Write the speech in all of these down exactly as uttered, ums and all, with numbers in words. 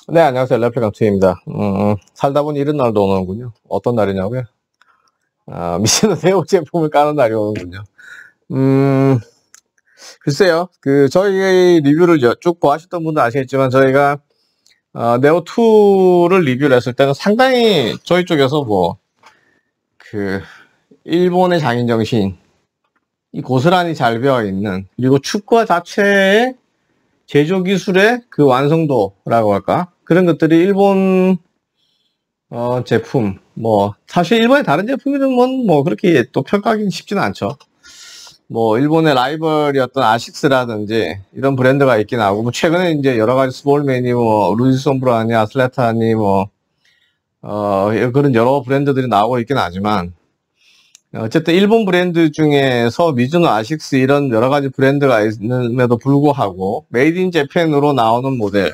네, 안녕하세요. 레플리칸투입니다. 음, 살다 보니 이런 날도 오는군요. 어떤 날이냐고요? 아, 미시는 새우 제품을 까는 날이 오는군요. 음, 글쎄요. 그, 저희 리뷰를 여- 쭉 보하셨던 분들 아시겠지만, 저희가, 어, 네오투를 리뷰를 했을 때는 상당히 저희 쪽에서 뭐, 그, 일본의 장인 정신이 고스란히 잘 배어 있는, 그리고 축구 자체의 제조 기술의 그 완성도라고 할까? 그런 것들이 일본 어, 제품, 뭐, 사실 일본의 다른 제품이면 뭐, 그렇게 또 평가하기는 쉽지는 않죠. 뭐, 일본의 라이벌이었던 아식스라든지, 이런 브랜드가 있긴 하고, 뭐, 최근에 이제 여러 가지 스몰맨이 뭐, 루이스 솜브라니, 아슬레타니, 뭐, 어, 그런 여러 브랜드들이 나오고 있긴 하지만, 어쨌든 일본 브랜드 중에서 미즈노, 아식스 이런 여러 가지 브랜드가 있음에도 불구하고, 메이드 인 재팬으로 나오는 모델은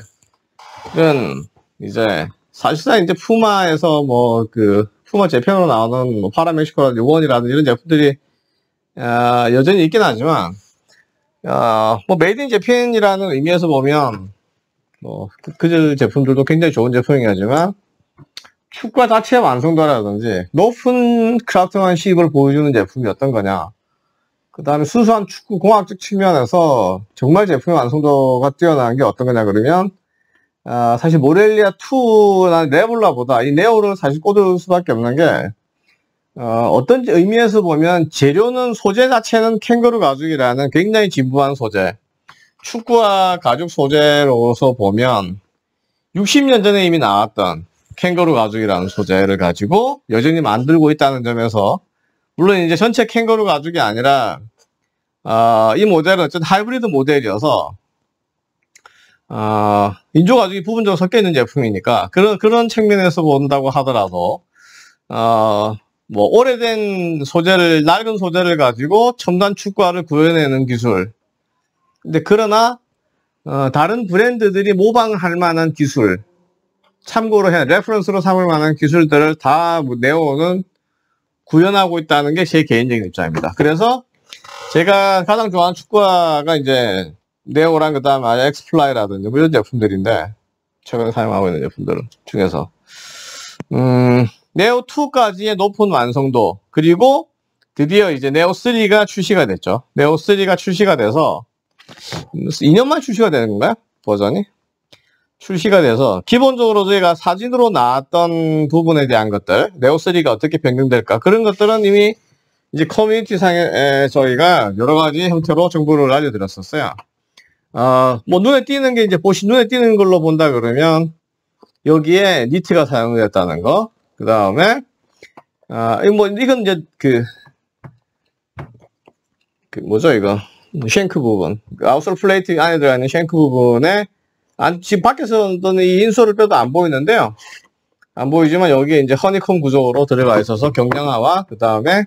이제, 사실상 이제 푸마에서 뭐 그 푸마 재팬으로 나오는 뭐 파라멕시코라든지 원이라든지 이런 제품들이 어, 여전히 있긴 하지만 어, 뭐 메이드 인 재팬이라는 의미에서 보면 뭐 그 제품들도 굉장히 좋은 제품이긴 하지만 축구 자체의 완성도라든지 높은 크라프트만십을 보여주는 제품이 어떤 거냐, 그 다음에 순수한 축구 공학적 측면에서 정말 제품의 완성도가 뛰어난 게 어떤 거냐 그러면 아, 사실 모렐리아 투나 네블라보다 이 네오를 사실 꼽을 수밖에 없는 게 어, 떤 의미에서 보면 재료는 소재 자체는 캥거루 가죽이라는 굉장히 진부한 소재, 축구화 가죽 소재로서 보면 육십 년 전에 이미 나왔던 캥거루 가죽이라는 소재를 가지고 여전히 만들고 있다는 점에서, 물론 이제 전체 캥거루 가죽이 아니라 어, 이 모델은 어쨌든 하이브리드 모델이어서 어, 인조 가죽이 부분적으로 섞여 있는 제품이니까 그런 그런 측면에서 본다고 하더라도 어, 뭐 오래된 소재를, 낡은 소재를 가지고 첨단 축구화를 구현해내는 기술. 근데 그러나 어, 다른 브랜드들이 모방할 만한 기술, 참고로 해 레퍼런스로 삼을 만한 기술들을 다 네오는 구현하고 있다는 게 제 개인적인 입장입니다. 그래서 제가 가장 좋아하는 축구화가 이제 네오랑 그다음에 엑스플라이라든지 뭐 이런 제품들인데, 최근에 사용하고 있는 제품들 중에서 음, 네오 투까지의 높은 완성도, 그리고 드디어 이제 네오 쓰리가 출시가 됐죠. 네오 쓰리가 출시가 돼서 이 년만 출시가 되는 건가요? 버전이 출시가 돼서 기본적으로 저희가 사진으로 나왔던 부분에 대한 것들, 네오 쓰리가 어떻게 변경될까, 그런 것들은 이미 이제 커뮤니티 상에 저희가 여러 가지 형태로 정보를 알려드렸었어요. 어, 뭐 눈에 띄는 게 이제 보시 눈에 띄는 걸로 본다 그러면 여기에 니트가 사용됐다는 거, 그 다음에 아, 뭐 이건 이제 그, 그 뭐죠 이거 쉔크 부분, 그 아웃솔 플레이트 안에 들어가는 쉔크 부분에 안, 지금 밖에서는 이 인솔을 빼도 안 보이는데요. 안 보이지만 여기에 이제 허니콤 구조로 들어가 있어서 경량화와 그 다음에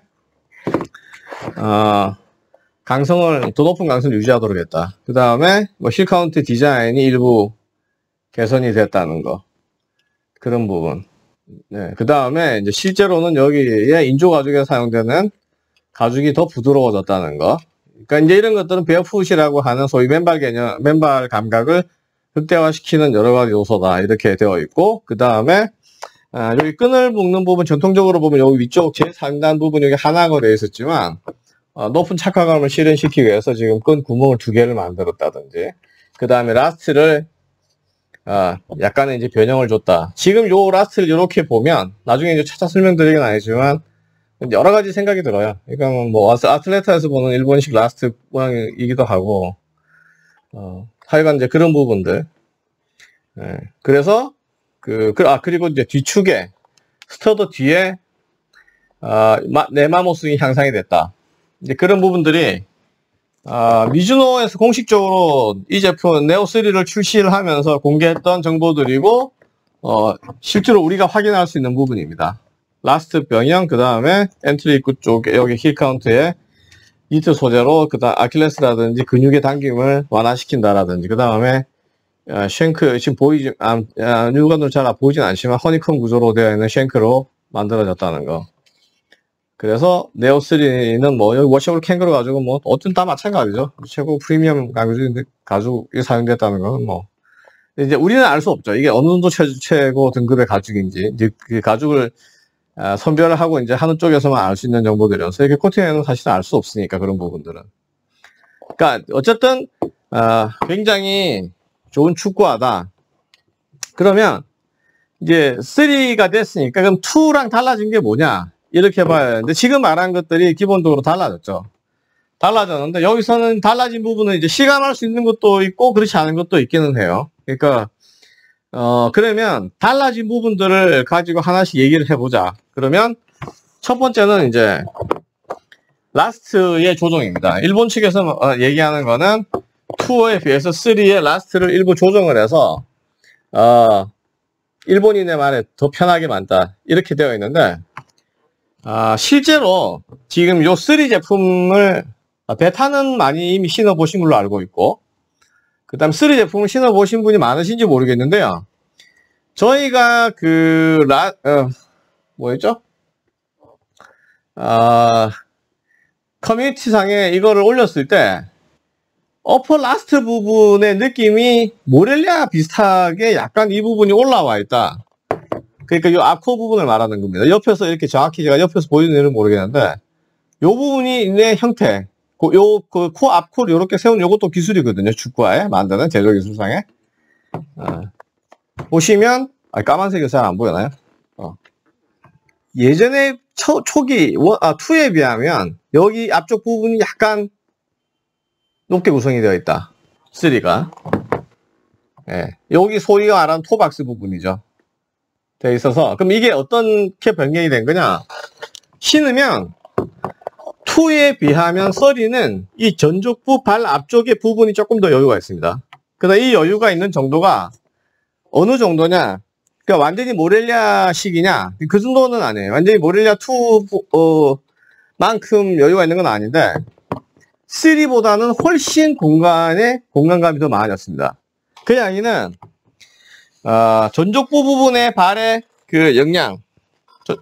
어, 강성을, 더 높은 강성을 유지하도록 했다. 그 다음에 뭐 실 카운트 디자인이 일부 개선이 됐다는 거, 그런 부분. 네, 그 다음에 이제 실제로는 여기에 인조 가죽에 사용되는 가죽이 더 부드러워졌다는 거. 그러니까 이제 이런 것들은 베어풋이라고 하는 소위 맨발 개념, 맨발 감각을 극대화시키는 여러 가지 요소다, 이렇게 되어 있고, 그 다음에 아, 여기 끈을 묶는 부분, 전통적으로 보면 여기 위쪽 제상단 부분 여기 하나가 되어 있었지만 어, 높은 착화감을 실현시키기 위해서 지금 끈 구멍을 두 개를 만들었다든지, 그 다음에 라스트를 아, 약간의 이제 변형을 줬다. 지금 요 라스트를 이렇게 보면 나중에 이제 차차 설명드리긴 아니지만 여러 가지 생각이 들어요. 그러니까 뭐 아틀레타에서 보는 일본식 라스트 모양이기도 하고, 어, 하여간 이제 그런 부분들. 예. 그래서 그, 그, 아, 그리고 이제 뒤축에 스터드 뒤에 아, 네마모 스윙이 향상이 됐다. 이제 그런 부분들이 아, 미즈노에서 공식적으로 이 제품 네오 쓰리를 출시를 하면서 공개했던 정보들이고, 어, 실제로 우리가 확인할 수 있는 부분입니다. 라스트 변형, 그 다음에 엔트리 입구 쪽에 여기 힐 카운트에 니트 소재로 그 다음 아킬레스라든지 근육의 당김을 완화시킨다라든지, 그 다음에 어, 쉔크, 지금 보이지, 아, 아, 육안으로 잘 보이진 않지만 허니콤 구조로 되어 있는 쉔크로 만들어졌다는 거. 그래서 네오 쓰리는 뭐 여기 워셔블 캥거루 가지고 뭐 어떤 다 마찬가지죠. 최고 프리미엄 가죽이 가죽이 사용됐다는 건 뭐 이제 우리는 알 수 없죠. 이게 어느 정도 최, 최고 등급의 가죽인지, 이제 그 가죽을 아, 선별을 하고 이제 하는 쪽에서만 알 수 있는 정보들이어서 이게 코팅에는 사실은 알 수 없으니까 그런 부분들은. 그러니까 어쨌든 아, 굉장히 좋은 축구화다. 그러면 이제 삼가 됐으니까 그럼 이랑 달라진 게 뭐냐 이렇게 봐야 하는데 지금 말한 것들이 기본적으로 달라졌죠. 달라졌는데 여기서는 달라진 부분은 이제 실감할 수 있는 것도 있고 그렇지 않은 것도 있기는 해요. 그러니까 어 그러면 달라진 부분들을 가지고 하나씩 얘기를 해보자. 그러면 첫 번째는 이제 라스트의 조정입니다. 일본 측에서 어, 얘기하는 거는 이에 비해서 삼의 라스트를 일부 조정을 해서 어 일본인의 말에 더 편하게 만다 이렇게 되어 있는데 아, 실제로 지금 요 삼 제품을 베타는 많이 이미 신어보신 걸로 알고 있고 그 다음 삼 제품을 신어보신 분이 많으신지 모르겠는데요. 저희가 그 라, 어, 뭐였죠? 아, 커뮤니티상에 이거를 올렸을 때 어퍼 라스트 부분의 느낌이 모렐리아 비슷하게 약간 이 부분이 올라와 있다. 그러니까 이 앞코 부분을 말하는 겁니다. 옆에서 이렇게 정확히 제가 옆에서 보이는지는 모르겠는데 이 부분이 있는 형태 요 그 코 앞코를 이렇게 세운 요것도 기술이거든요. 축구화에 만드는 제조 기술상에 어. 보시면 아, 까만색이 잘 안 보이나요? 어. 예전에 초, 초기 아, 이에 비하면 여기 앞쪽 부분이 약간 높게 구성이 되어 있다. 삼가 예, 여기 소위가 말하는 토박스 부분이죠. 되어 있어서 그럼 이게 어떻게 변경이 된 거냐? 신으면 이에 비하면 삼는 이 전족부 발 앞쪽의 부분이 조금 더 여유가 있습니다. 그러나 이 여유가 있는 정도가 어느 정도냐? 그러니까 완전히 모렐리아식이냐? 그 정도는 아니에요. 완전히 모렐리아 이 어, 만큼 여유가 있는 건 아닌데 삼보다는 훨씬 공간에 공간감이 더 많아졌습니다. 그 이야기는 어, 전족부 부분의 발의 그 영향 저,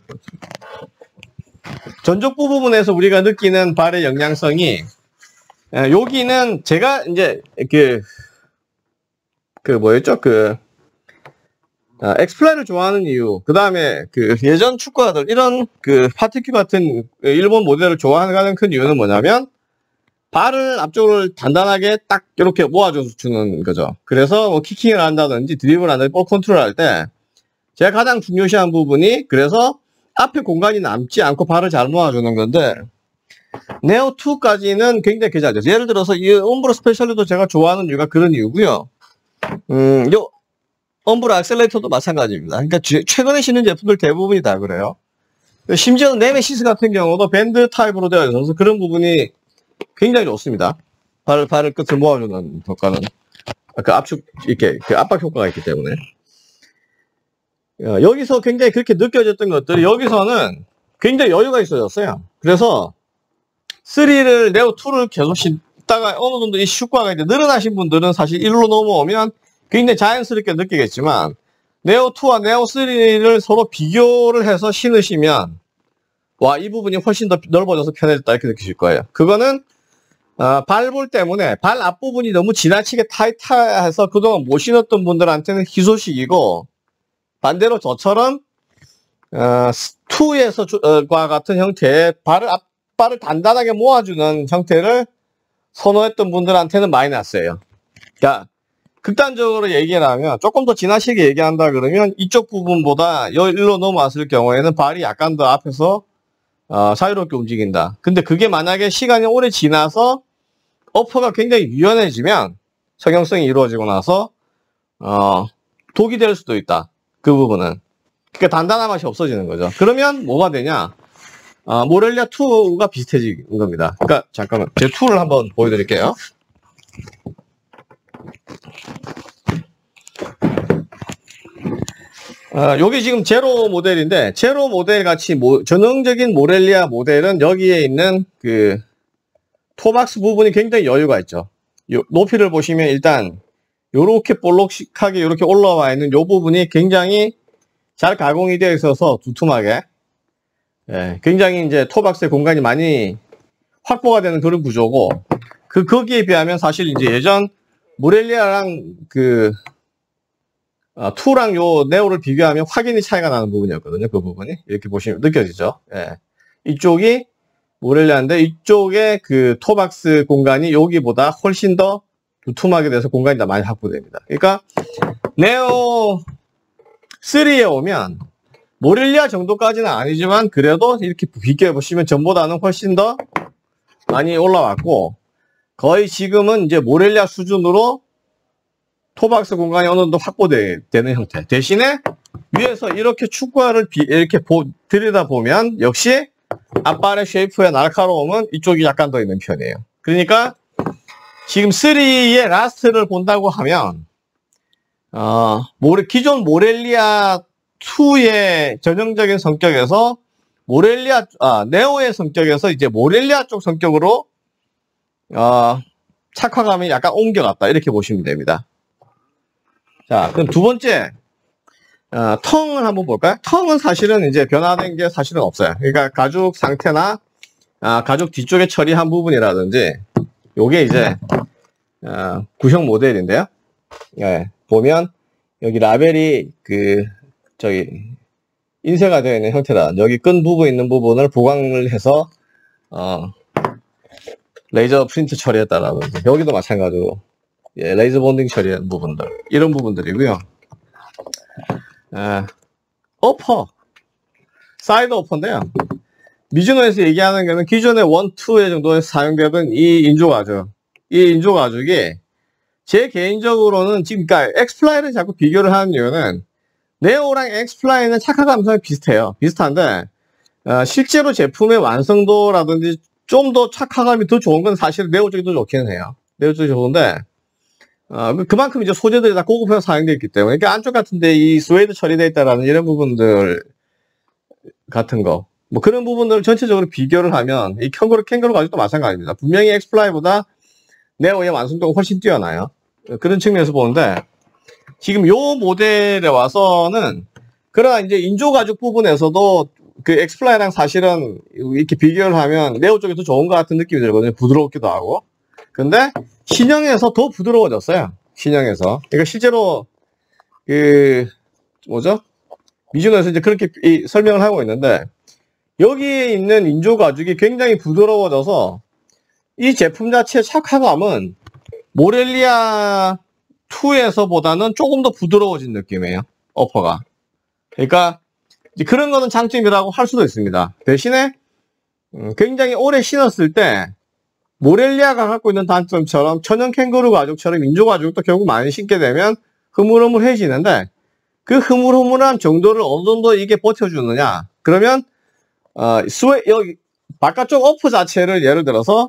전족부 부분에서 우리가 느끼는 발의 영향성이 에, 여기는 제가 이제 그, 그 뭐였죠? 그 어, 엑스플라이를 좋아하는 이유 그 다음에 그 예전 축구화들 이런 그 파티큐 같은 일본 모델을 좋아하는 가장 큰 이유는 뭐냐면 발을 앞쪽을 단단하게 딱 이렇게 모아주는 거죠. 그래서 뭐 키킹을 한다든지 드리블을 한다든지 볼 컨트롤 할 때 제가 가장 중요시한 부분이 그래서 앞에 공간이 남지 않고 발을 잘 모아주는 건데 네오 이까지는 굉장히 괜찮죠. 예를 들어서 이 옴브로 스페셜리도 제가 좋아하는 이유가 그런 이유고요. 음, 요 옴브로 악셀레이터도 마찬가지입니다. 그러니까 최근에 신는 제품들 대부분이 다 그래요. 심지어 네메시스 같은 경우도 밴드 타입으로 되어 있어서 그런 부분이 굉장히 좋습니다. 발, 발을 끝을 모아주는 효과는. 그 압축, 이렇게, 그 압박 효과가 있기 때문에. 여기서 굉장히 그렇게 느껴졌던 것들이 여기서는 굉장히 여유가 있어졌어요. 그래서 삼을, 네오 이를 계속 신다가 어느 정도 이 슈과가 이제 늘어나신 분들은 사실 일로 넘어오면 굉장히 자연스럽게 느끼겠지만 네오 이와 네오 삼을 서로 비교를 해서 신으시면 와, 이 부분이 훨씬 더 넓어져서 편해졌다 이렇게 느끼실 거예요. 그거는 어, 발볼 때문에 발 앞부분이 너무 지나치게 타이트해서 그동안 못 신었던 분들한테는 희소식이고 반대로 저처럼 어, 이에서 어, 과 같은 형태의 발을 앞발을 단단하게 모아주는 형태를 선호했던 분들한테는 마이너스예요. 그러니까 극단적으로 얘기를 하면 조금 더 지나치게 얘기한다 그러면 이쪽 부분보다 여기로 넘어왔을 경우에는 발이 약간 더 앞에서 어, 자유롭게 움직인다. 근데 그게 만약에 시간이 오래 지나서 어퍼가 굉장히 유연해지면 성형성이 이루어지고 나서 어, 독이 될 수도 있다. 그 부분은. 그러니까 단단한 맛이 없어지는 거죠. 그러면 뭐가 되냐? 어, 모렐리아 이가 비슷해지는 겁니다. 그러니까 잠깐만 제 이를 한번 보여드릴게요. 어, 요게 지금 제로 모델인데, 제로 모델 같이 모, 전형적인 모렐리아 모델은 여기에 있는 그, 토박스 부분이 굉장히 여유가 있죠. 요, 높이를 보시면 일단, 요렇게 볼록하게 요렇게 올라와 있는 요 부분이 굉장히 잘 가공이 되어 있어서 두툼하게, 예, 굉장히 이제 토박스의 공간이 많이 확보가 되는 그런 구조고, 그, 거기에 비하면 사실 이제 예전 모렐리아랑 그, 이랑 요 네오를 비교하면 확연히 차이가 나는 부분이었거든요. 그 부분이. 이렇게 보시면 느껴지죠. 예. 이쪽이 모렐리아인데 이쪽에 그 토박스 공간이 여기보다 훨씬 더 두툼하게 돼서 공간이 더 많이 확보됩니다. 그러니까 네오 삼에 오면 모렐리아 정도까지는 아니지만 그래도 이렇게 비교해 보시면 전보다는 훨씬 더 많이 올라왔고 거의 지금은 이제 모렐리아 수준으로 토박스 공간이 어느 정도 확보되는 형태. 대신에 위에서 이렇게 축구화를 비, 이렇게 보, 들여다 보면 역시 앞발의 쉐이프의 날카로움은 이쪽이 약간 더 있는 편이에요. 그러니까 지금 삼의 라스트를 본다고 하면 어, 모레, 기존 모렐리아 이의 전형적인 성격에서 모렐리아 아, 네오의 성격에서 이제 모렐리아 쪽 성격으로 어, 착화감이 약간 옮겨갔다 이렇게 보시면 됩니다. 자, 그럼 두 번째, 어, 텅을 한번 볼까요? 텅은 사실은 이제 변화된 게 사실은 없어요. 그러니까 가죽 상태나, 아, 가죽 뒤쪽에 처리한 부분이라든지, 요게 이제, 어, 구형 모델인데요. 예, 보면, 여기 라벨이 그, 저기, 인쇄가 되어 있는 형태다. 여기 끈 부분 있는 부분을 보강을 해서, 어, 레이저 프린트 처리했다라든지, 여기도 마찬가지로. 예, 레이저 본딩 처리한 부분들 이런 부분들이고요. 예, 어퍼 사이드 어퍼인데요. 미즈노에서 얘기하는 거는 기존의 일, 이의 정도에 사용되던 이 인조 가죽 이 인조 가죽이 제 개인적으로는 지금 그러니까 엑스플라이를 자꾸 비교를 하는 이유는 네오랑 엑스플라이는 착화 감성이 비슷해요. 비슷한데 어, 실제로 제품의 완성도라든지 좀 더 착화감이 더 좋은 건 사실 네오 쪽이 더 좋기는 해요. 네오 쪽이 좋은데 어, 그만큼 이제 소재들이 다 고급해서 사용되어 있기 때문에, 그러니까 안쪽 같은데 이 스웨이드 처리되어 있다라는 이런 부분들 같은 거, 뭐 그런 부분들을 전체적으로 비교를 하면 이 캥거루, 캥거루 가죽도 마찬가지입니다. 분명히 엑스플라이보다 네오의 완성도가 훨씬 뛰어나요. 그런 측면에서 보는데, 지금 요 모델에 와서는, 그러나 이제 인조 가죽 부분에서도 그 엑스플라이랑 사실은 이렇게 비교를 하면 네오 쪽이 더 좋은 것 같은 느낌이 들거든요. 부드럽기도 하고. 근데 신형에서 더 부드러워졌어요. 신형에서. 그러니까 실제로 그 뭐죠? 미즈노에서 이제 그렇게 이, 설명을 하고 있는데 여기에 있는 인조 가죽이 굉장히 부드러워져서 이 제품 자체의 착화감은 모렐리아 이에서보다는 조금 더 부드러워진 느낌이에요. 어퍼가. 그러니까 이제 그런 거는 장점이라고 할 수도 있습니다. 대신에 음, 굉장히 오래 신었을 때 모렐리아가 갖고 있는 단점처럼 천연 캥거루 가죽처럼 인조 가죽도 결국 많이 신게 되면 흐물흐물해지는데 그 흐물흐물한 정도를 어느 정도 이게 버텨주느냐. 그러면 어, 스웨 여기 바깥쪽 어퍼 자체를 예를 들어서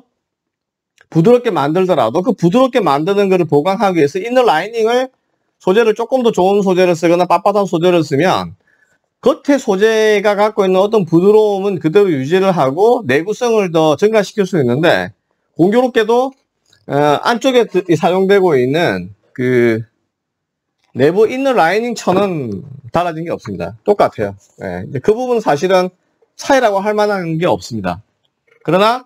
부드럽게 만들더라도 그 부드럽게 만드는 것을 보강하기 위해서 이너 라이닝을 소재를 조금 더 좋은 소재를 쓰거나 빳빳한 소재를 쓰면 겉에 소재가 갖고 있는 어떤 부드러움은 그대로 유지를 하고 내구성을 더 증가시킬 수 있는데 공교롭게도 어, 안쪽에 사용되고 있는 그 내부 이너 라이닝 천은 달라진 게 없습니다. 똑같아요. 네, 그 부분은 사실은 차이라고 할 만한 게 없습니다. 그러나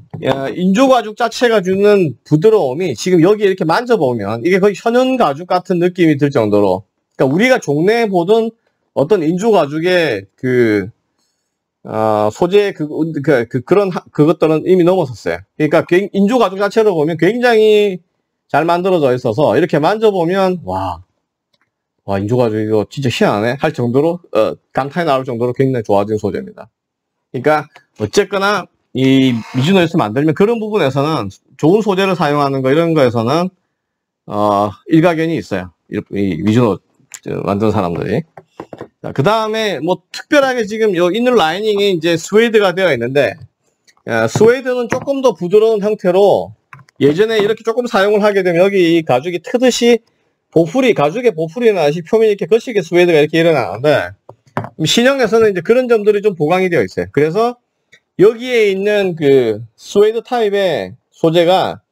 인조 가죽 자체가 주는 부드러움이 지금 여기 이렇게 만져보면 이게 거의 천연 가죽 같은 느낌이 들 정도로, 그러니까 우리가 종래에 보던 어떤 인조 가죽의 그 어, 소재 그, 그, 그 그런 하, 그것들은 이미 넘어섰어요. 그러니까 인조 가죽 자체로 보면 굉장히 잘 만들어져 있어서 이렇게 만져보면 와, 와 인조 가죽 이거 진짜 희한하네 할 정도로 어, 감탄이 나올 정도로 굉장히 좋아진 소재입니다. 그러니까 어쨌거나 이 미즈노에서 만들면 그런 부분에서는 좋은 소재를 사용하는 거 이런 거에서는 어, 일가견이 있어요. 이, 이 미즈노 만드는 사람들이. 그 다음에 뭐 특별하게 지금 요 이너 라이닝이 이제 스웨이드가 되어 있는데 어, 스웨이드는 조금 더 부드러운 형태로 예전에 이렇게 조금 사용을 하게 되면 여기 이 가죽이 트듯이 보풀이 가죽의 보풀이 나시 표면이 이렇게 거시게 스웨이드가 이렇게 일어나는데 신형에서는 이제 그런 점들이 좀 보강이 되어 있어요. 그래서 여기에 있는 그 스웨이드 타입의 소재가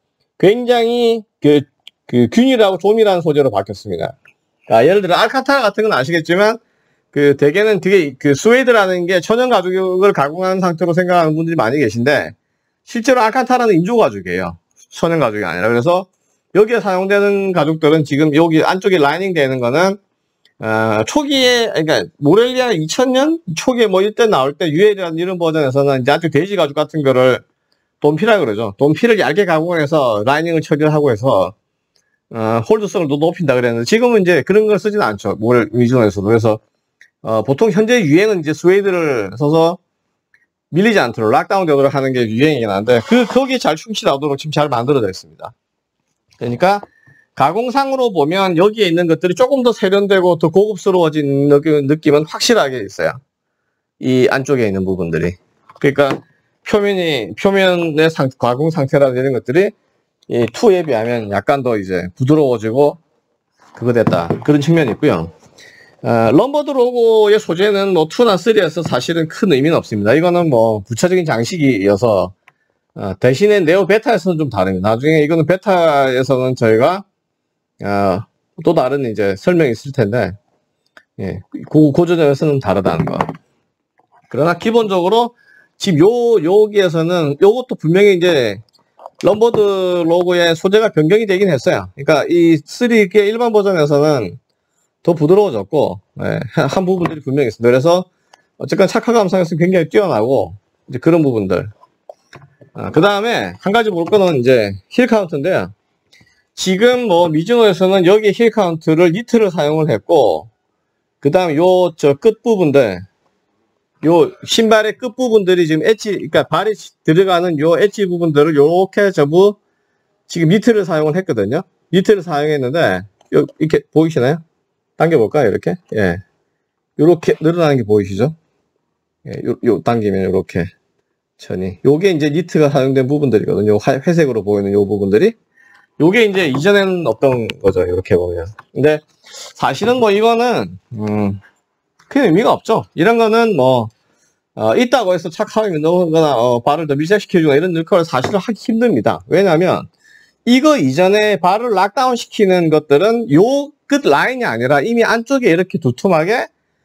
굉장히 그, 그 균일하고 조밀한 소재로 바뀌었습니다. 아, 예를 들어 알칸타라 같은 건 아시겠지만 그 대개는 그게 그 스웨이드라는 게 천연 가죽을 가공한 상태로 생각하는 분들이 많이 계신데 실제로 알칸타라는 인조 가죽이에요. 천연 가죽이 아니라. 그래서 여기에 사용되는 가죽들은 지금 여기 안쪽에 라이닝 되는 거는 어, 초기에, 그러니까, 모렐리아 이천 년? 초기에 뭐 이때 나올 때 유엘이라는 이런 버전에서는 이제 아주 돼지 가죽 같은 거를 돈피라 그러죠. 돈피를 얇게 가공해서 라이닝을 처리를 하고 해서, 어, 홀드성을 더 높인다 그랬는데, 지금은 이제 그런 걸 쓰지는 않죠. 모렐, 미즈노에서도. 그래서, 어, 보통 현재 유행은 이제 스웨이드를 써서 밀리지 않도록 락다운 되도록 하는 게 유행이긴 한데, 그, 거기에 잘 충실하도록 지금 잘 만들어져 있습니다. 그러니까, 가공상으로 보면 여기에 있는 것들이 조금 더 세련되고 더 고급스러워진 느낌은 확실하게 있어요. 이 안쪽에 있는 부분들이. 그러니까 표면이, 표면의 상, 가공 상태라는 이런 것들이 이 이에 비하면 약간 더 이제 부드러워지고 그거 됐다. 그런 측면이 있고요. 어, 럼버드 로고의 소재는 뭐 이나 삼에서 사실은 큰 의미는 없습니다. 이거는 뭐 부차적인 장식이어서 어, 대신에 네오 베타에서는 좀 다릅니다. 나중에 이거는 베타에서는 저희가 어, 또 다른 이제 설명이 있을 텐데, 예, 고, 고전에서는 다르다는 거. 그러나 기본적으로 지금 요, 여기에서는 요것도 분명히 이제 럼버드 로고의 소재가 변경이 되긴 했어요. 그러니까 이 쓰리기의 일반 버전에서는 더 부드러워졌고, 예, 한 부분들이 분명히 있습니다. 그래서 어쨌건 착화 감상에서 굉장히 뛰어나고, 이제 그런 부분들. 아, 그 다음에 한 가지 볼 거는 이제 힐 카운트인데요. 지금 뭐 미즈노에서는 여기 힐 카운트를 니트를 사용을 했고, 그 다음 요 저 끝부분들, 요 신발의 끝부분들이 지금 엣지, 그러니까 발이 들어가는 요 엣지 부분들을 요렇게 전부 지금 니트를 사용을 했거든요. 니트를 사용했는데, 요, 이렇게 보이시나요? 당겨볼까요? 이렇게? 예. 요렇게 늘어나는 게 보이시죠? 예, 요, 요 당기면 요렇게 천이. 요게 이제 니트가 사용된 부분들이거든요. 회색으로 보이는 요 부분들이. 요게 이제 이전에는 없던 거죠. 이렇게 보면. 근데 사실은 뭐 이거는 음, 큰 의미가 없죠. 이런 거는 뭐 어, 있다고 해서 착하게 넣거나 어, 발을 더 밀착시켜주거나 이런 역할을 사실은 하기 힘듭니다. 왜냐하면 이거 이전에 발을 락다운 시키는 것들은 요 끝 라인이 아니라 이미 안쪽에 이렇게 두툼하게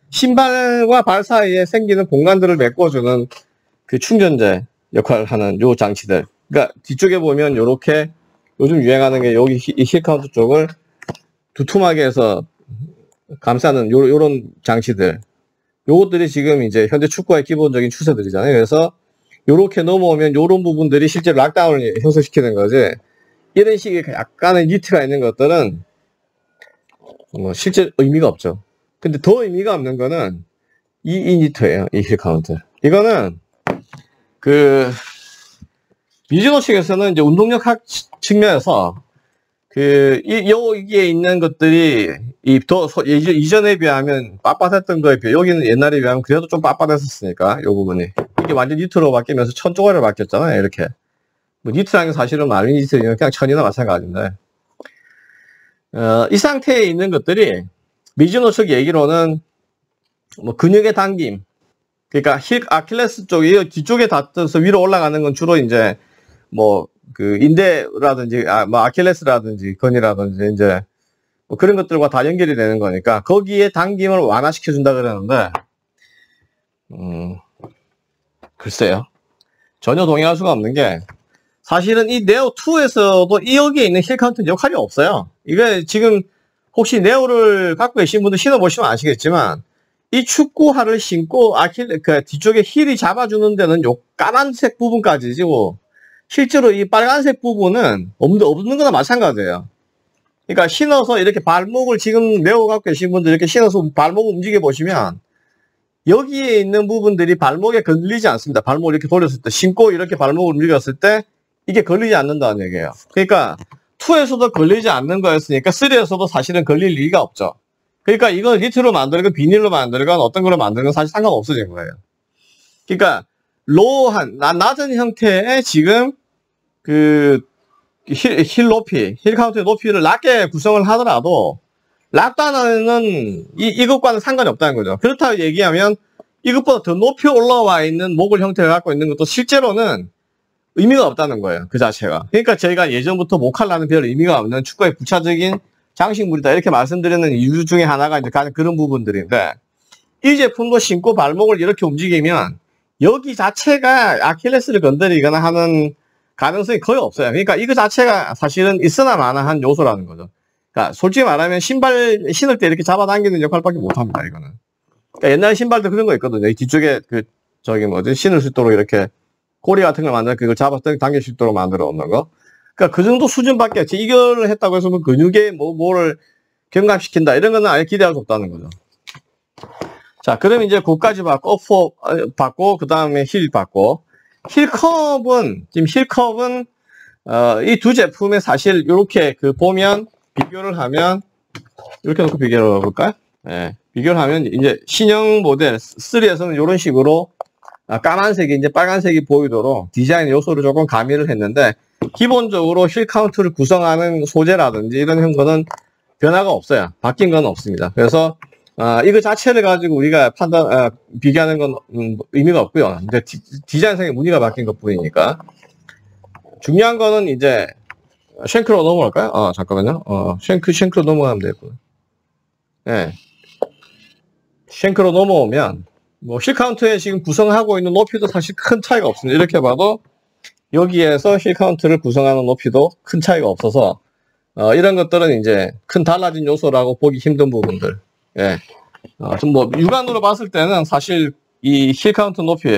신발과 발 사이에 생기는 공간들을 메꿔주는 그 충전재 역할을 하는 요 장치들. 그러니까 뒤쪽에 보면 요렇게 요즘 유행하는 게 여기 힐 카운트 쪽을 두툼하게 해서 감싸는 요, 요런 장치들. 요것들이 지금 이제 현재 축구의 기본적인 추세들이잖아요. 그래서 요렇게 넘어오면 요런 부분들이 실제로 락다운을 형성시키는 거지. 이런 식의 약간의 니트가 있는 것들은 뭐 실제 의미가 없죠. 근데 더 의미가 없는 거는 이, 이 니트예요. 이 힐 카운트. 이거는 그 미즈노 측에서는 이제 운동력학 측면에서 그 이, 여기에 있는 것들이 이 더 이전에 비하면 빳빳했던 거에 비해 여기는 옛날에 비하면 그래도 좀 빳빳했었으니까 요 부분이 이게 완전 니트로 바뀌면서 천 조각으로 바뀌었잖아요. 이렇게 뭐 니트라는 게 사실은 말린 니트는 그냥 천이나 마찬가지인데 어, 이 상태에 있는 것들이 미즈노 측 얘기로는 뭐 근육의 당김, 그러니까 힐 아킬레스 쪽이 뒤쪽에 닿아서 위로 올라가는 건 주로 이제 뭐 그 인대라든지 아 뭐 아킬레스라든지 근이라든지 이제 뭐 그런 것들과 다 연결이 되는 거니까 거기에 당김을 완화시켜 준다 그러는데 음 글쎄요, 전혀 동의할 수가 없는 게 사실은 이 네오 투에서도 이 여기에 있는 힐 카운트는 역할이 없어요. 이게 지금 혹시 네오를 갖고 계신 분들 신어보시면 아시겠지만 이 축구화를 신고 아킬 그 뒤쪽에 힐이 잡아주는 데는 요 까만색 부분까지고 실제로 이 빨간색 부분은 없는, 없는 거나 마찬가지예요. 그러니까 신어서 이렇게 발목을 지금 네오 갖고 계신 분들 이렇게 신어서 발목을 움직여 보시면 여기에 있는 부분들이 발목에 걸리지 않습니다. 발목을 이렇게 돌렸을 때 신고 이렇게 발목을 움직였을 때 이게 걸리지 않는다는 얘기예요. 그러니까 투에서도 걸리지 않는 거였으니까 쓰리에서도 사실은 걸릴 리가 없죠. 그러니까 이건 니트로 만들건 비닐로 만들건 어떤 걸로 만들건 사실 상관없어진 거예요. 그러니까 로우한 낮은 형태의 지금 그 힐, 힐 높이, 힐 카운트의 높이를 낮게 구성을 하더라도 락다운은 이, 이것과는 상관이 없다는 거죠. 그렇다고 얘기하면 이것보다 더 높이 올라와 있는 목을 형태를 갖고 있는 것도 실제로는 의미가 없다는 거예요. 그 자체가. 그러니까 저희가 예전부터 목칼라는 별 의미가 없는 축구의 부차적인 장식물이다 이렇게 말씀드리는 이유 중에 하나가 이제 가장 그런 부분들인데 이 제품도 신고 발목을 이렇게 움직이면 여기 자체가 아킬레스를 건드리거나 하는 가능성이 거의 없어요. 그러니까 이거 자체가 사실은 있으나 마나한 요소라는 거죠. 그러니까 솔직히 말하면 신발 신을 때 이렇게 잡아당기는 역할밖에 못합니다. 이거는. 그러니까 옛날 신발도 그런 거 있거든요. 이 뒤쪽에 그 저기 뭐지 신을 수 있도록 이렇게 고리 같은 걸 만들어 그걸 잡아서 당길 수 있도록 만들어 놓는 거. 그러니까 그 정도 수준밖에 없지. 이걸 했다고 해서 뭐 근육에 뭐 뭐를 경감시킨다 이런 거는 아예 기대할 수 없다는 거죠. 자, 그럼 이제 그까지 받고 어퍼 받고 그 다음에 힐 받고 힐컵은 지금 힐컵은 어, 이 두 제품에 사실 이렇게 그 보면 비교를 하면 이렇게 놓고 비교를 해볼까요? 예, 비교를 하면 이제 신형 모델 삼에서는 이런 식으로 아, 까만색이 이제 빨간색이 보이도록 디자인 요소를 조금 가미를 했는데 기본적으로 힐 카운트를 구성하는 소재라든지 이런 거는 변화가 없어요. 바뀐 건 없습니다. 그래서 아, 이거 자체를 가지고 우리가 판단 아, 비교하는 건 음, 의미가 없고요. 이제 디, 디자인상의 무늬가 바뀐 것 뿐이니까 중요한 거는 이제 쉔크로 넘어갈까요? 어, 잠깐만요. 어, 쉔크 쉔크로 넘어가면 되고. 예. 쉔크로 넘어오면 뭐 힐 카운트에 지금 구성하고 있는 높이도 사실 큰 차이가 없습니다. 이렇게 봐도 여기에서 힐 카운트를 구성하는 높이도 큰 차이가 없어서 어, 이런 것들은 이제 큰 달라진 요소라고 보기 힘든 부분들. 예. 어, 좀 뭐 육안으로 봤을 때는 사실 이 힐 카운트 높이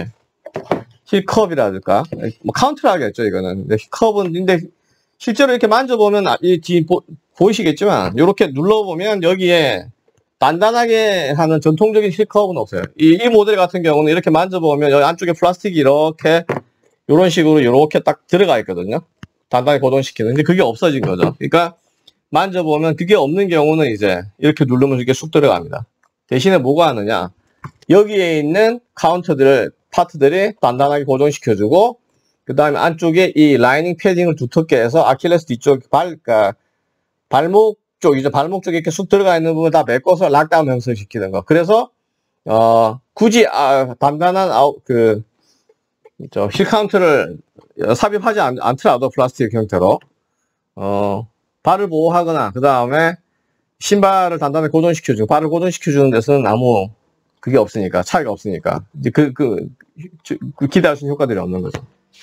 힐컵이라든가 뭐 카운트를 하겠죠 이거는. 근데 힐컵은 근데 실제로 이렇게 만져보면 이 뒤 보이시겠지만 이렇게 눌러보면 여기에 단단하게 하는 전통적인 힐컵은 없어요. 이, 이 모델 같은 경우는 이렇게 만져보면 여기 안쪽에 플라스틱이 이렇게 이런 식으로 이렇게 딱 들어가 있거든요. 단단히 고정시키는. 근데 그게 없어진 거죠. 그러니까 만져보면 그게 없는 경우는 이제 이렇게 누르면 이게 쑥 들어갑니다. 대신에 뭐가 하느냐? 여기에 있는 카운터들 파트들이 단단하게 고정시켜주고 그 다음에 안쪽에 이 라이닝 패딩을 두텁게 해서 아킬레스 뒤쪽 발, 그러니까 발목 쪽, 이제 발목 쪽에 이렇게 쑥 들어가 있는 부분 다 메꿔서 락다운 형성시키는 거. 그래서, 어, 굳이, 아, 단단한, 아웃, 그, 저, 힐 카운트를 삽입하지 않, 않더라도 플라스틱 형태로, 어, 발을 보호하거나, 그 다음에 신발을 단단하게 고정시켜주고, 발을 고정시켜주는 데서는 아무, 그게 없으니까, 차이가 없으니까. 이제 그, 그, 그 기대할 수 있는 효과들이 없는 거죠.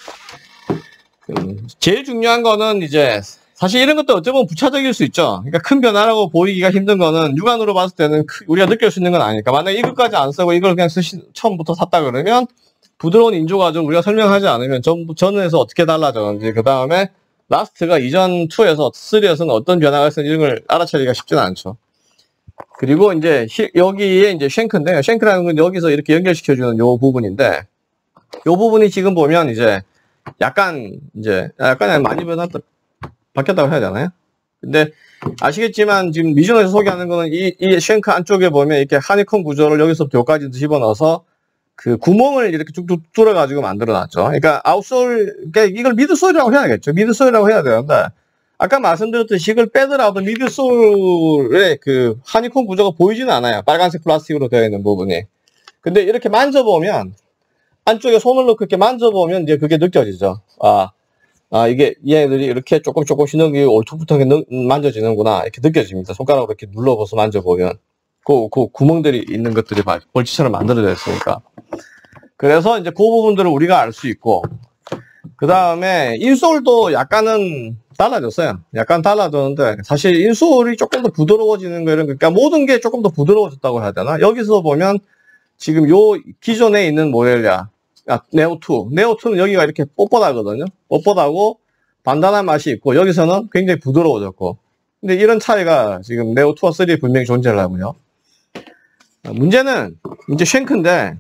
음, 제일 중요한 거는 이제, 사실 이런 것도 어쩌면 부차적일 수 있죠. 그러니까 큰 변화라고 보이기가 힘든 거는 육안으로 봤을 때는 우리가 느낄 수 있는 건 아니니까. 만약에 이것까지 안 쓰고 이걸 그냥 쓰시, 처음부터 샀다 그러면 부드러운 인조가죽 우리가 설명하지 않으면 전, 전에서 어떻게 달라졌는지 그 다음에 라스트가 이전 이에서 삼에서는 어떤 변화가 있었는지 이런 걸 알아차리기가 쉽지는 않죠. 그리고 이제 시, 여기에 이제 쉔크인데 쉔크라는 건 여기서 이렇게 연결시켜주는 요 부분인데 요 부분이 지금 보면 이제 약간 이제 약간 많이 변했다. 바뀌었다고 해야 되나요? 근데 아시겠지만 지금 미전에서 소개하는 거는 이, 이 쉔크 안쪽에 보면 이렇게 하니콤 구조를 여기서부터 여기까지 집어넣어서 그 구멍을 이렇게 쭉쭉 뚫어가지고 만들어놨죠. 그러니까 아웃솔, 그러니까 이걸 미드솔이라고 해야겠죠. 미드솔이라고 해야 되는데 아까 말씀드렸듯이 이걸 빼더라도 미드솔의 그 하니콤 구조가 보이지는 않아요. 빨간색 플라스틱으로 되어 있는 부분이. 근데 이렇게 만져보면 안쪽에 손을 넣고 이렇게 만져보면 이제 그게 느껴지죠. 아. 아, 이게, 얘네들이 이렇게 조금 조금씩 넘기고 올퉁불퉁하게 만져지는구나. 이렇게 느껴집니다. 손가락으로 이렇게 눌러봐서 만져보면. 그, 그 구멍들이 있는 것들이 벌집처럼 만들어졌으니까. 그래서 이제 그 부분들을 우리가 알 수 있고. 그 다음에 인솔도 약간은 달라졌어요. 약간 달라졌는데, 사실 인솔이 조금 더 부드러워지는 거 이런, 그러니까 모든 게 조금 더 부드러워졌다고 해야 되나? 여기서 보면 지금 요 기존에 있는 모델이야. 아, 네오투. 네오투는 여기가 이렇게 뻣뻣하거든요. 뻣뻣하고 단단한 맛이 있고 여기서는 굉장히 부드러워졌고. 근데 이런 차이가 지금 네오투와 삼이 분명히 존재를 하고요. 문제는 이제 쉔크인데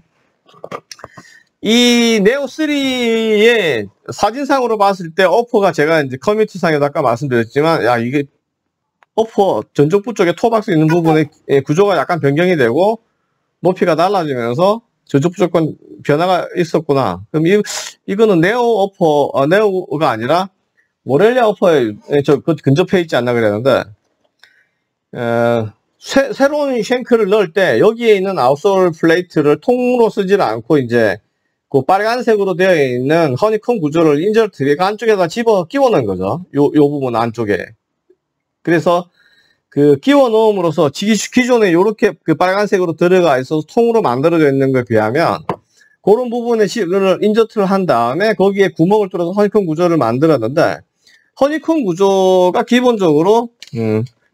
이 네오 삼의 사진상으로 봤을 때 어퍼가 제가 이제 커뮤니티상에도 아까 말씀드렸지만 야 이게 어퍼 전족부 쪽에 토박스 있는 부분의 구조가 약간 변경이 되고 높이가 달라지면서 전족부 조건 변화가 있었구나. 그럼 이, 이거는 네오 어퍼, 어, 네오가 아니라 모렐리아 어퍼에 저 그 근접해 있지 않나 그랬는데, 에, 새, 새로운 쉔크를 넣을 때 여기에 있는 아웃솔 플레이트를 통으로 쓰지를 않고 이제 그 빨간색으로 되어 있는 허니콤 구조를 인저트 그 안쪽에다 집어 끼워 넣은 거죠. 요, 요 부분 안쪽에. 그래서 그 끼워 넣음으로써 기존에 이렇게 그 빨간색으로 들어가 있어서 통으로 만들어져 있는 것에 비하면 그런 부분에 인저트를 한 다음에 거기에 구멍을 뚫어서 허니콤 구조를 만들었는데 허니콤 구조가 기본적으로 음,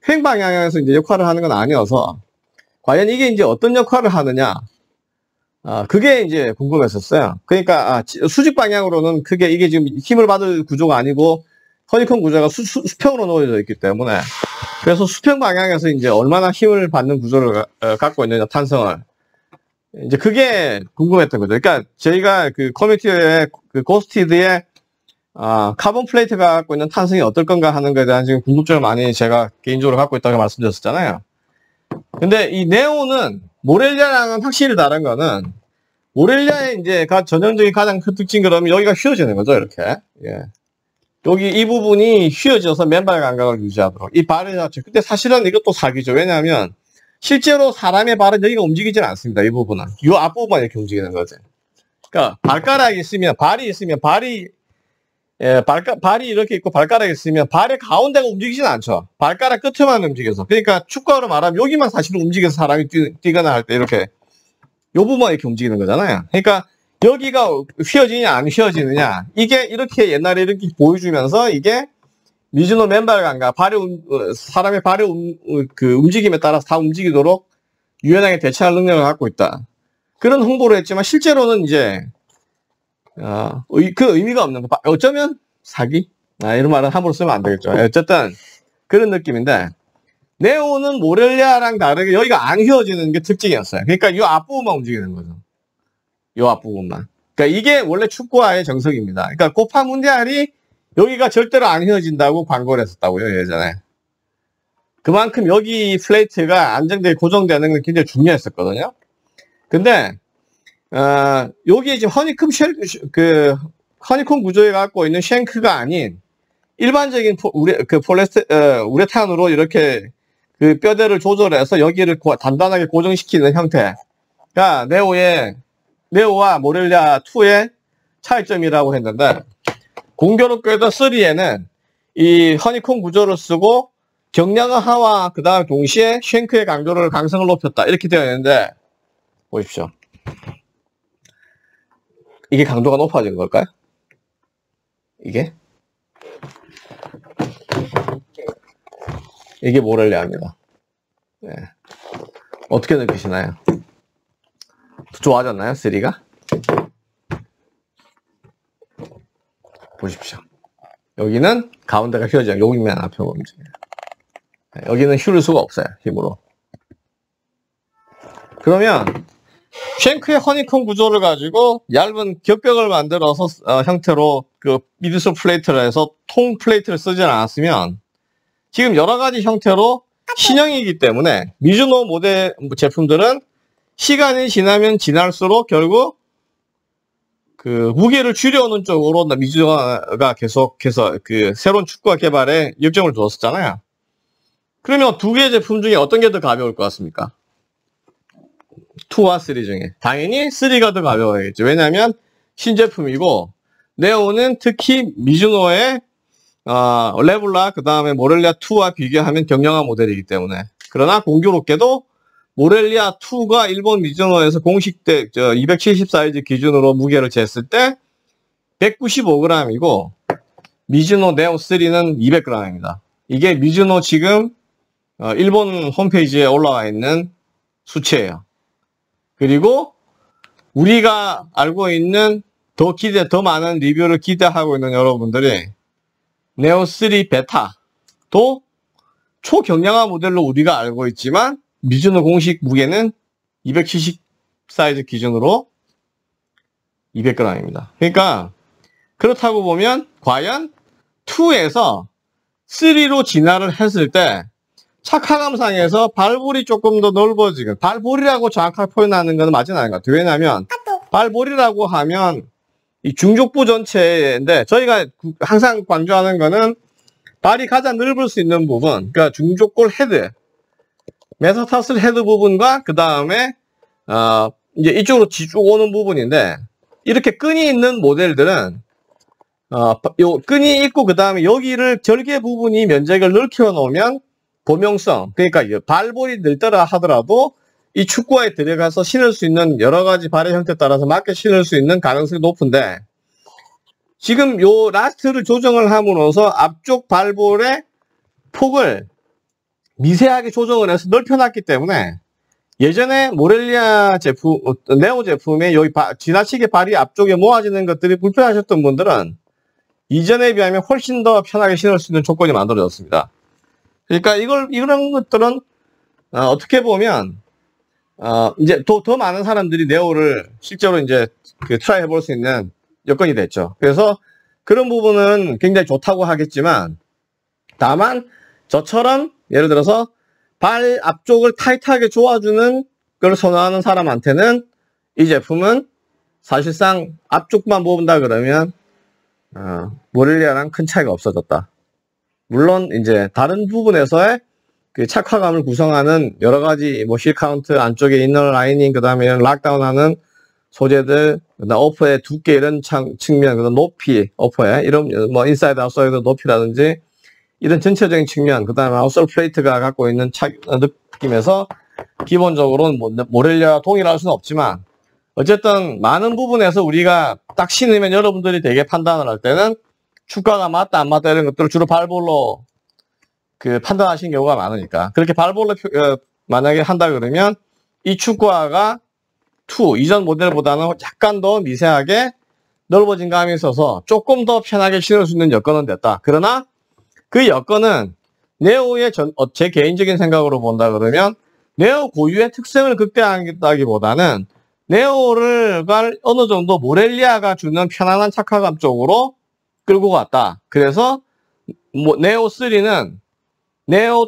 수평 방향에서 이제 역할을 하는 건 아니어서, 과연 이게 이제 어떤 역할을 하느냐, 아, 그게 이제 궁금했었어요. 그러니까, 아, 수직 방향으로는 크게 이게 지금 힘을 받을 구조가 아니고, 허니콤 구조가 수, 수, 수평으로 놓여져 있기 때문에, 그래서 수평 방향에서 이제 얼마나 힘을 받는 구조를 가, 어, 갖고 있느냐, 탄성을. 이제 그게 궁금했던 거죠. 그러니까 저희가 그 커뮤니티에 그 고스티드의 아, 카본 플레이트가 갖고 있는 탄성이 어떨 건가 하는 것에 대한 지금 궁금증을 많이 제가 개인적으로 갖고 있다고 말씀드렸었잖아요. 근데 이 네오는 모렐리아랑은 확실히 다른 거는, 모렐리아의 이제 가 전형적인 가장 큰 특징 그러면 여기가 휘어지는 거죠, 이렇게. 예. 여기 이 부분이 휘어져서 맨발 감각을 유지하도록. 이 발의 자체. 근데 사실은 이것도 사기죠. 왜냐하면 실제로 사람의 발은 여기가 움직이질 않습니다. 이 부분은. 이 앞부분만 이렇게 움직이는 거죠. 그러니까 발가락이 있으면, 발이 있으면 발이 예, 발가, 발이 이렇게 있고 발가락이 있으면 발의 가운데가 움직이진 않죠. 발가락 끝에만 움직여서. 그러니까 축구로 말하면 여기만 사실은 움직여서 사람이 뛰, 뛰거나 할 때 이렇게 요 부분만 이렇게 움직이는 거잖아요. 그러니까 여기가 휘어지느냐 안 휘어지느냐, 이게 이렇게 옛날에 이렇게 보여주면서 이게 미즈노 맨발 감각, 발의 움, 사람의 발의 움, 그 움직임에 따라서 다 움직이도록 유연하게 대처할 능력을 갖고 있다. 그런 홍보를 했지만 실제로는 이제 어, 그 의미가 없는 거. 어쩌면 사기? 아, 이런 말은 함부로 쓰면 안 되겠죠. 어쨌든 그런 느낌인데, 네오는 모렐리아랑 다르게 여기가 안 휘어지는 게 특징이었어요. 그러니까 이 앞부분만 움직이는 거죠. 이 앞부분만. 그러니까 이게 원래 축구화의 정석입니다. 그러니까 코파 문디알이 여기가 절대로 안 휘어진다고 광고를 했었다고요, 예전에. 그만큼 여기 플레이트가 안정되게 고정되는 게 굉장히 중요했었거든요. 근데 어, 여기에 지금 허니콤 쉘, 그, 허니콤 구조에 갖고 있는 쉔크가 아닌, 일반적인 포, 우레, 그 폴레스테, 어, 우레탄으로 이렇게 그 뼈대를 조절해서 여기를 고, 단단하게 고정시키는 형태가 네오의, 네오와 모렐리아 이의 차이점이라고 했는데, 공교롭게도 삼에는 이 허니콤 구조를 쓰고 경량화와 그 다음 동시에 쉔크의 강도를, 강성을 높였다. 이렇게 되어 있는데, 보십시오. 이게 강도가 높아진 걸까요? 이게? 이게 모렐리아입니다. 네. 어떻게 느끼시나요? 좋아졌나요, 삼가? 보십시오. 여기는 가운데가 휘어져요. 여기만 앞에 움직여요. 네. 여기는 휘를 수가 없어요, 힘으로. 그러면 쉔크의 허니콤 구조를 가지고 얇은 겹벽을 만들어서 어, 형태로 그 미드솔 플레이트를 해서 통 플레이트를 쓰지 않았으면 지금 여러 가지 형태로 신형이기 때문에 미즈노 모델 제품들은 시간이 지나면 지날수록 결국 그 무게를 줄여오는 쪽으로 미즈노가 계속해서 그 새로운 축구화 개발에 역점을 두었었잖아요. 그러면 두 개의 제품 중에 어떤 게 더 가벼울 것 같습니까? 이와 삼 중에 당연히 삼가 더 가벼워야겠죠. 왜냐하면 신제품이고 네오는 특히 미즈노의 어, 레블라 그 다음에 모렐리아 이와 비교하면 경량화 모델이기 때문에. 그러나 공교롭게도 모렐리아 이가 일본 미즈노에서 공식대 저 이백칠십 사이즈 기준으로 무게를 쟀을 때 백구십오 그램이고 미즈노 네오 삼은 이백 그램입니다. 이게 미즈노 지금 어, 일본 홈페이지에 올라와 있는 수치예요. 그리고 우리가 알고 있는 더 기대, 더 많은 리뷰를 기대하고 있는 여러분들이 네오 삼 베타도 초경량화 모델로 우리가 알고 있지만 미즈노 공식 무게는 이백칠십 사이즈 기준으로 이백 그램입니다. 그러니까 그렇다고 보면 과연 이에서 삼로 진화를 했을 때 착화감상에서 발볼이 조금 더 넓어지고, 발볼이라고 정확하게 표현하는 건 맞진 않은 것 같아요. 왜냐하면 발볼이라고 하면 이 중족부 전체인데 저희가 항상 강조하는 거는 발이 가장 넓을 수 있는 부분, 그러니까 중족골 헤드, 메타타슬 헤드 부분과 그 다음에 어 이제 이쪽으로 쭉 오는 부분인데, 이렇게 끈이 있는 모델들은 어 요 끈이 있고 그 다음에 여기를 절개 부분이 면적을 넓혀 놓으면 범용성, 그러니까 발볼이 넓더라 하더라도 이 축구화에 들어가서 신을 수 있는 여러 가지 발의 형태에 따라서 맞게 신을 수 있는 가능성이 높은데, 지금 요 라스트를 조정을 함으로써 앞쪽 발볼의 폭을 미세하게 조정을 해서 넓혀놨기 때문에 예전에 모렐리아 제품, 네오 제품에 여기 바, 지나치게 발이 앞쪽에 모아지는 것들이 불편하셨던 분들은 이전에 비하면 훨씬 더 편하게 신을 수 있는 조건이 만들어졌습니다. 그러니까 이걸, 이런 것들은, 어, 어떻게 보면, 어, 이제 더, 더 많은 사람들이 네오를 실제로 이제 그 트라이 해볼 수 있는 여건이 됐죠. 그래서 그런 부분은 굉장히 좋다고 하겠지만, 다만, 저처럼 예를 들어서 발 앞쪽을 타이트하게 조아주는 걸 선호하는 사람한테는 이 제품은 사실상 앞쪽만 모은다 그러면 어, 모렐리아랑 큰 차이가 없어졌다. 물론 이제 다른 부분에서의 그 착화감을 구성하는 여러 가지 뭐 실 카운트 안쪽에 이너 라이닝 그다음에 락다운하는 소재들 그다음 어퍼의 두께 이런 창, 측면 그다음 높이 어퍼의 이런 뭐 인사이드 아웃사이드 높이라든지 이런 전체적인 측면, 그 다음에 아웃솔 플레이트가 갖고 있는 차, 느낌에서 기본적으로는 뭐, 모렐리아와 동일할 수는 없지만 어쨌든 많은 부분에서 우리가 딱 신으면 여러분들이 되게 판단을 할 때는 축가가 맞다 안 맞다 이런 것들을 주로 발볼로 그 판단하시는 경우가 많으니까 그렇게 발볼로 어, 만약에 한다 그러면 이 축구화가 이 이전 모델보다는 약간 더 미세하게 넓어진 감이 있어서 조금 더 편하게 신을 수 있는 여건은 됐다. 그러나 그 여건은 네오의 전, 어, 제 개인적인 생각으로 본다 그러면 네오 고유의 특성을 극대화하기보다는 네오를 어느 정도 모렐리아가 주는 편안한 착화감 쪽으로 끌고 갔다. 그래서 뭐 네오 쓰리는 네오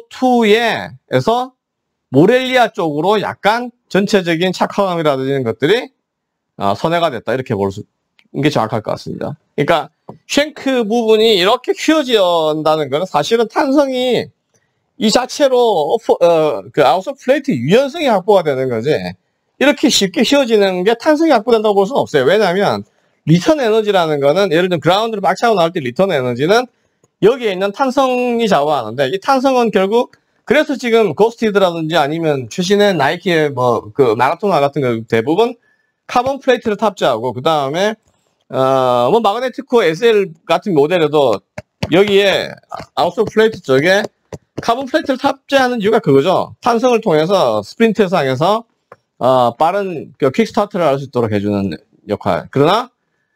투에서 모렐리아 쪽으로 약간 전체적인 착화감이라든지 이런 것들이 어, 선회가 됐다. 이렇게 볼 수 있는 게 정확할 것 같습니다. 그러니까 쉔크 부분이 이렇게 휘어진다는 것은 사실은 탄성이 이 자체로 오퍼, 어, 그 아웃솔 플레이트 유연성이 확보가 되는 거지 이렇게 쉽게 휘어지는 게 탄성이 확보된다고 볼 수는 없어요. 왜냐하면 리턴 에너지라는 거는 예를 들면 그라운드를 막 차고 나올 때 리턴 에너지는 여기에 있는 탄성이 좌우하는데 이 탄성은 결국 그래서 지금 고스티드라든지 아니면 최신의 나이키의 뭐 그 마라토나 같은 거 대부분 카본 플레이트를 탑재하고 그 다음에 어, 뭐, 마그네틱 코어 에스엘 같은 모델에도 여기에 아웃솔 플레이트 쪽에 카본 플레이트를 탑재하는 이유가 그거죠. 탄성을 통해서 스프린트 상에서, 어, 빠른 그 퀵스타트를 할 수 있도록 해주는 역할. 그러나,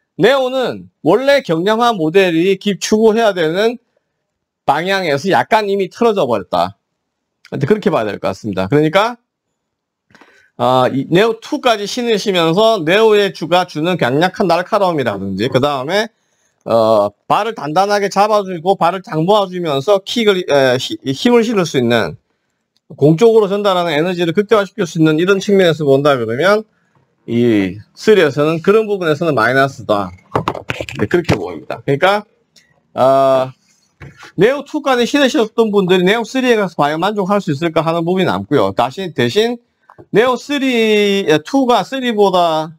네오는 원래 경량화 모델이 추구해야 되는 방향에서 약간 이미 틀어져 버렸다. 그렇게 봐야 될 것 같습니다. 그러니까, 어, 이 네오 투까지 신으시면서 네오의 주가 주는 강력한 날카로움이라든지 그 다음에 어, 발을 단단하게 잡아주고 발을 장 모아주면서 킥을 에, 힘을 실을 수 있는 공쪽으로 전달하는 에너지를 극대화시킬 수 있는 이런 측면에서 본다 그러면 이 쓰리에서는 그런 부분에서는 마이너스다. 네, 그렇게 보입니다. 그러니까 어, 네오 투까지 신으셨던 분들이 네오 쓰리에 가서 과연 만족할 수 있을까 하는 부분이 남고요. 다시 대신 네오 쓰리, 이가 쓰리보다는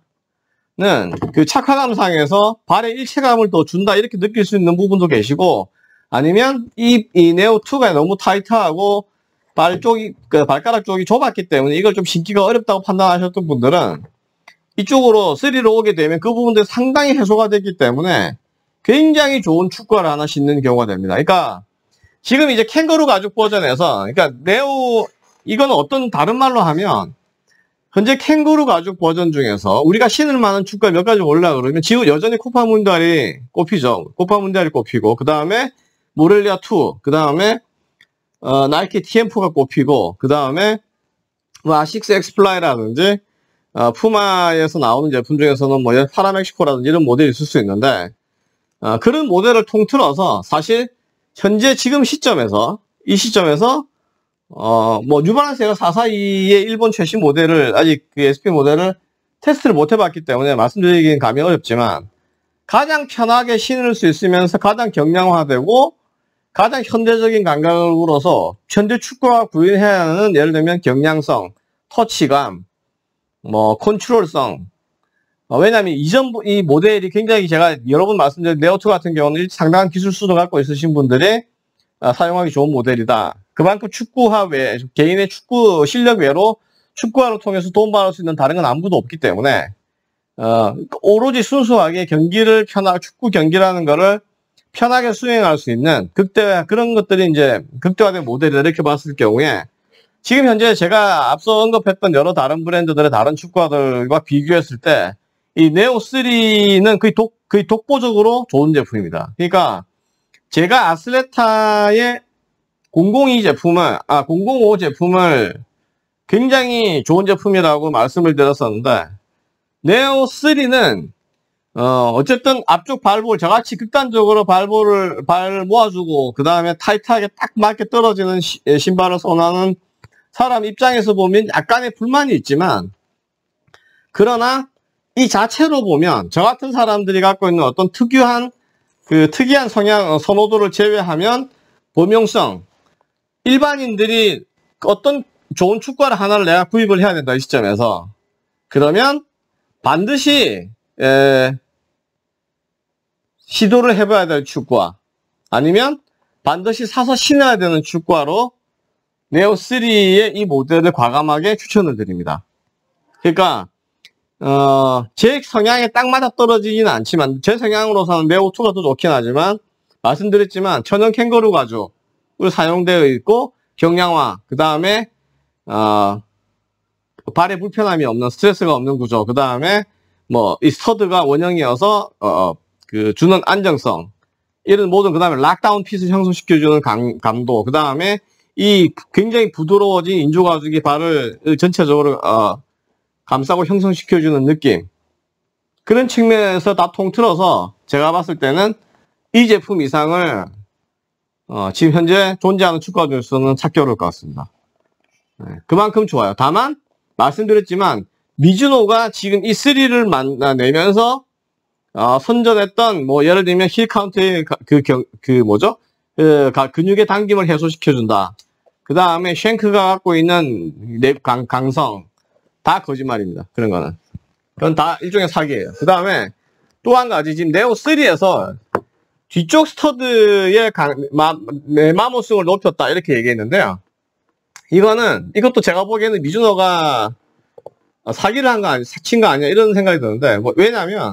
그 착화감상에서 발의 일체감을 더 준다 이렇게 느낄 수 있는 부분도 계시고 아니면 이, 이 네오 투가 너무 타이트하고 발 쪽이, 그 발가락 쪽이 좁았기 때문에 이걸 좀 신기가 어렵다고 판단하셨던 분들은 이쪽으로 쓰리로 오게 되면 그 부분들이 상당히 해소가 됐기 때문에 굉장히 좋은 축구화를 하나 신는 경우가 됩니다. 그러니까 지금 이제 캥거루 가죽 버전에서 그러니까 네오 이건 어떤 다른 말로 하면 현재 캥거루 가죽 버전 중에서 우리가 신을 만한 축구화 몇 가지 올라 그러면 지금 여전히 코파 문디알이 꼽히죠. 코파 문디알이 꼽히고 그 다음에 모렐리아 투, 그 다음에 어, 나이키 티엠포가 꼽히고 그 다음에 뭐 아식스 엑스플라이라든지 어, 푸마에서 나오는 제품 중에서는 뭐 파라멕시코라든지 이런 모델이 있을 수 있는데 어, 그런 모델을 통틀어서 사실 현재 지금 시점에서 이 시점에서 어, 뭐, 뉴발란스가 사사이의 일본 최신 모델을, 아직 그 에스피 모델을 테스트를 못 해봤기 때문에 말씀드리기는 감이 어렵지만, 가장 편하게 신을 수 있으면서 가장 경량화되고, 가장 현대적인 감각으로서, 현대 축구와 구현해야 하는, 예를 들면 경량성, 터치감, 뭐, 컨트롤성, 어, 왜냐면 이전, 이 모델이 굉장히 제가 여러 번 말씀드린 네오투 같은 경우는 상당한 기술 수도 갖고 있으신 분들이 아, 사용하기 좋은 모델이다. 그만큼 축구화 외, 개인의 축구 실력 외로 축구화를 통해서 돈 벌을 수 있는 다른 건 아무도 없기 때문에, 어, 오로지 순수하게 경기를 편하, 축구 경기라는 거를 편하게 수행할 수 있는 극대화, 그런 것들이 이제 극대화된 모델이다 이렇게 봤을 경우에 지금 현재 제가 앞서 언급했던 여러 다른 브랜드들의 다른 축구화들과 비교했을 때 이 네오쓰리는 거의 독, 거의 독보적으로 좋은 제품입니다. 그러니까 제가 아슬레타의 공공이 제품을, 아, 공공오 제품을 굉장히 좋은 제품이라고 말씀을 드렸었는데, 네오쓰리는, 어, 어쨌든 앞쪽 발볼, 저같이 극단적으로 발볼을, 발 모아주고, 그 다음에 타이트하게 딱 맞게 떨어지는 시, 신발을 선호하는 사람 입장에서 보면 약간의 불만이 있지만, 그러나 이 자체로 보면, 저 같은 사람들이 갖고 있는 어떤 특유한, 그 특이한 성향, 선호도를 제외하면, 범용성, 일반인들이 어떤 좋은 축구화를 하나를 내가 구입을 해야 된다, 이 시점에서. 그러면 반드시, 에, 시도를 해봐야 될 축구화. 아니면 반드시 사서 신어야 되는 축구화로 네오쓰리의 이 모델을 과감하게 추천을 드립니다. 그러니까, 어, 제 성향에 딱 맞아 떨어지지는 않지만, 제 성향으로서는 네오투가 더 좋긴 하지만, 말씀드렸지만, 천연 캥거루 가죽. 사용되어 있고 경량화, 그 다음에 어, 발에 불편함이 없는, 스트레스가 없는 구조, 그 다음에 뭐 이 스터드가 원형이어서 어, 그 주는 안정성, 이런 모든, 그 다음에 락다운 핏을 형성시켜주는 감, 감도, 그 다음에 이 굉장히 부드러워진 인조 가죽이 발을 전체적으로 어, 감싸고 형성시켜주는 느낌, 그런 측면에서 다 통틀어서 제가 봤을 때는 이 제품 이상을 어, 지금 현재 존재하는 축구화 중에서는 찾기 어려울 것 같습니다. 네, 그만큼 좋아요. 다만 말씀드렸지만 미즈노가 지금 이 쓰리를 만나내면서 어, 선전했던 뭐 예를 들면 힐 카운트의 그, 그, 그 뭐죠? 그 근육의 당김을 해소시켜준다. 그 다음에 쉔크가 갖고 있는 강, 강성, 다 거짓말입니다. 그런 거는. 그건 다 일종의 사기예요. 그 다음에 또 한 가지, 지금 네오쓰리에서 뒤쪽 스터드의 강, 마, 마모승을 높였다 이렇게 얘기했는데요. 이거는, 이것도 제가 보기에는 미즈노가 사기를 한 거 아니, 사친 거 아니야 이런 생각이 드는데, 뭐, 왜냐면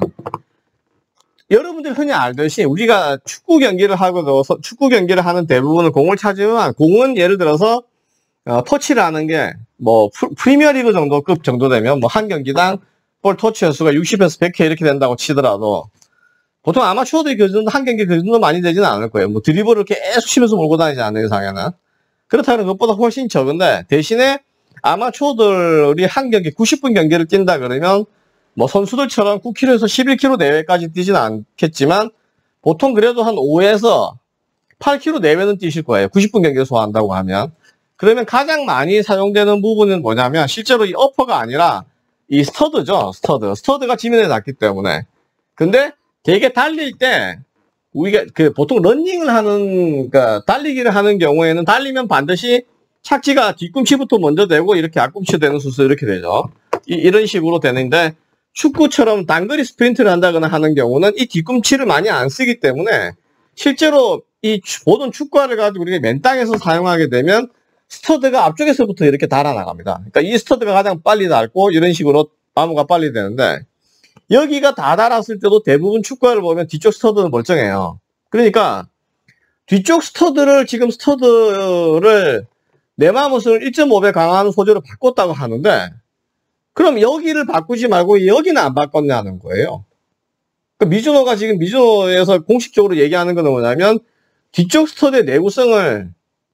여러분들 흔히 알듯이 우리가 축구 경기를 하고 축구 경기를 하는 대부분은 공을 차지만, 공은 예를 들어서 어, 터치를 하는 게 뭐 프리미어리그 정도급 정도 되면 뭐 한 경기당 볼 터치 횟수가 육십에서 백 회 이렇게 된다고 치더라도, 보통 아마추어들이 그 정도, 한 경기 그 정도 많이 되지는 않을 거예요. 뭐 드리블을 계속 치면서 몰고 다니지 않는 이상에는. 그렇다면 그것보다 훨씬 적은데, 대신에 아마추어들이 한 경기 구십 분 경기를 뛴다 그러면 뭐 선수들처럼 구 킬로미터에서 십일 킬로미터 내외까지 뛰지는 않겠지만 보통 그래도 한 오에서 팔 킬로미터 내외는 뛰실 거예요. 구십 분 경기를 소화한다고 하면. 그러면 가장 많이 사용되는 부분은 뭐냐면 실제로 이 어퍼가 아니라 이 스터드죠. 스터드. 스터드가 지면에 닿기 때문에. 근데 되게 달릴 때 우리가 그 보통 러닝을 하는, 그러니까 달리기를 하는 경우에는 달리면 반드시 착지가 뒤꿈치부터 먼저 되고 이렇게 앞꿈치 되는 수술 이렇게 되죠. 이, 이런 식으로 되는데, 축구처럼 단거리 스프린트를 한다거나 하는 경우는 이 뒤꿈치를 많이 안 쓰기 때문에 실제로 이 모든 축구화를 가지고 우리가 맨 땅에서 사용하게 되면 스터드가 앞쪽에서부터 이렇게 달아나갑니다. 그러니까 이 스터드가 가장 빨리 닳고 이런 식으로 마모가 빨리 되는데, 여기가 다 달았을 때도 대부분 축구화를 보면 뒤쪽 스터드는 멀쩡해요. 그러니까 뒤쪽 스터드를, 지금 스터드를 내마모스를 일 점 오 배 강한 소재로 바꿨다고 하는데, 그럼 여기를 바꾸지 말고 여기는 안 바꿨냐는 거예요. 그러니까 미즈노가 지금 미즈노에서 공식적으로 얘기하는 건 뭐냐면 뒤쪽 스터드의 내구성을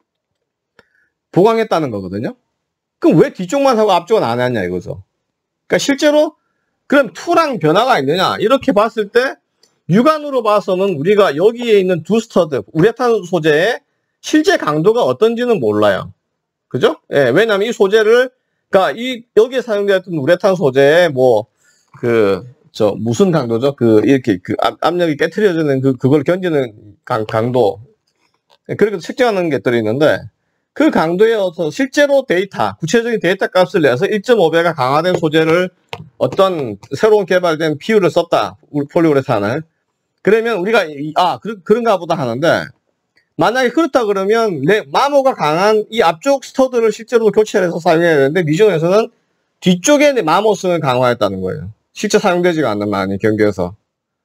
보강했다는 거거든요. 그럼 왜 뒤쪽만 하고 앞쪽은 안 했냐 이거죠. 그러니까 실제로 그럼 투랑 변화가 있느냐 이렇게 봤을 때 육안으로 봐서는 우리가 여기에 있는 두 스터드, 우레탄 소재의 실제 강도가 어떤지는 몰라요. 그죠? 예, 왜냐면 이 소재를, 그러니까 이 여기에 사용되었던 우레탄 소재의 뭐 그 저 무슨 강도죠? 그 이렇게 그 압, 압력이 깨트려지는 그 그걸 견디는 강, 강도, 그렇게 측정하는 것들이 있는데, 그 강도에 어서 실제로 데이터, 구체적인 데이터 값을 내서 일 점 오 배가 강화된 소재를 어떤 새로운 개발된 피유를 썼다, 폴리우레탄을. 그러면 우리가 아 그, 그런가 보다 하는데, 만약에 그렇다 그러면 내 마모가 강한 이 앞쪽 스터드를 실제로 교체를 해서 사용해야 되는데, 미즈노에서는 뒤쪽에 내 마모성을 강화했다는 거예요. 실제 사용되지가 않는 많이 경기에서.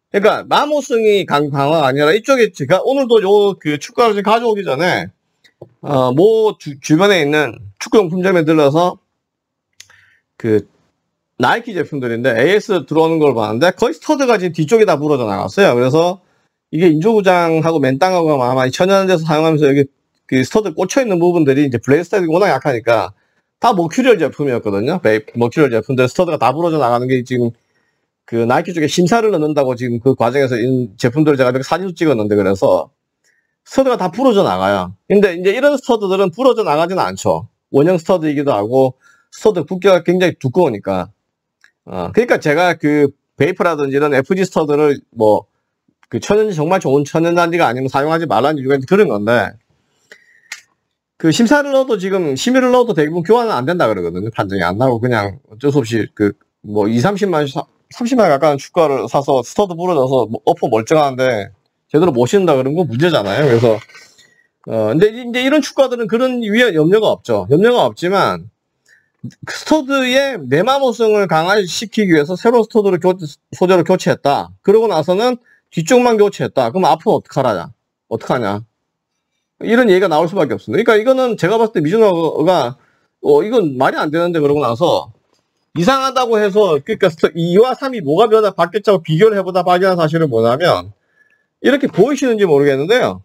그러니까 마모성이 강, 강화가 아니라 이쪽에 제가 오늘도 요 그 축구를 지금 가져오기 전에 어, 뭐 주, 주변에 있는 축구용품점에 들러서 그 나이키 제품들인데 에이에스 들어오는 걸 봤는데 거의 스터드가 지금 뒤쪽에 다 부러져 나갔어요. 그래서 이게 인조구장하고 맨땅하고 아마 천연에서 사용하면서 여기 그 스터드 꽂혀 있는 부분들이 이제 블레이드 스타일이 워낙 약하니까 다 머큐리얼 제품이었거든요. 머큐리얼 제품들 스터드가 다 부러져 나가는 게 지금 그 나이키 쪽에 심사를 넣는다고 지금 그 과정에서 이 제품들을 제가 이렇게 사진도 찍었는데 그래서 스터드가 다 부러져 나가요. 근데 이제 이런 스터드들은 부러져 나가지는 않죠. 원형 스터드이기도 하고 스터드 두께가 굉장히 두꺼우니까. 어, 그러니까 제가 그 베이프라든지 이런 에프지 스터드를 뭐 그 천연 정말 좋은 천연단지가 아니면 사용하지 말라는 이유가 그런 건데 그 심사를 넣어도 지금 심의를 넣어도 대부분 교환은 안 된다 그러거든요. 판정이 안 나고 그냥 어쩔 수 없이 그 뭐 이삼십만 삼십만 가까운 축구화를 사서 스터드 부러져서 뭐 어퍼 멀쩡한데 제대로 못 신는다 그런 건 문제잖아요. 그래서 어 근데 이제 이런 축구화들은 그런 위에 염려가 없죠. 염려가 없지만 스터드의 내마모성을 강화시키기 위해서 새로운 스터드를 교, 소재로 교체했다. 그러고 나서는 뒤쪽만 교체했다. 그럼 앞으로 어떡하냐? 어떡하냐? 이런 얘기가 나올 수밖에 없습니다. 그러니까 이거는 제가 봤을 때 미즈노가 어 이건 말이 안 되는데 그러고 나서 이상하다고 해서 그러니까 이와 삼이 뭐가 변화 바뀌었다고 비교를 해보다 발견한 사실은 뭐냐면 이렇게 보이시는지 모르겠는데요.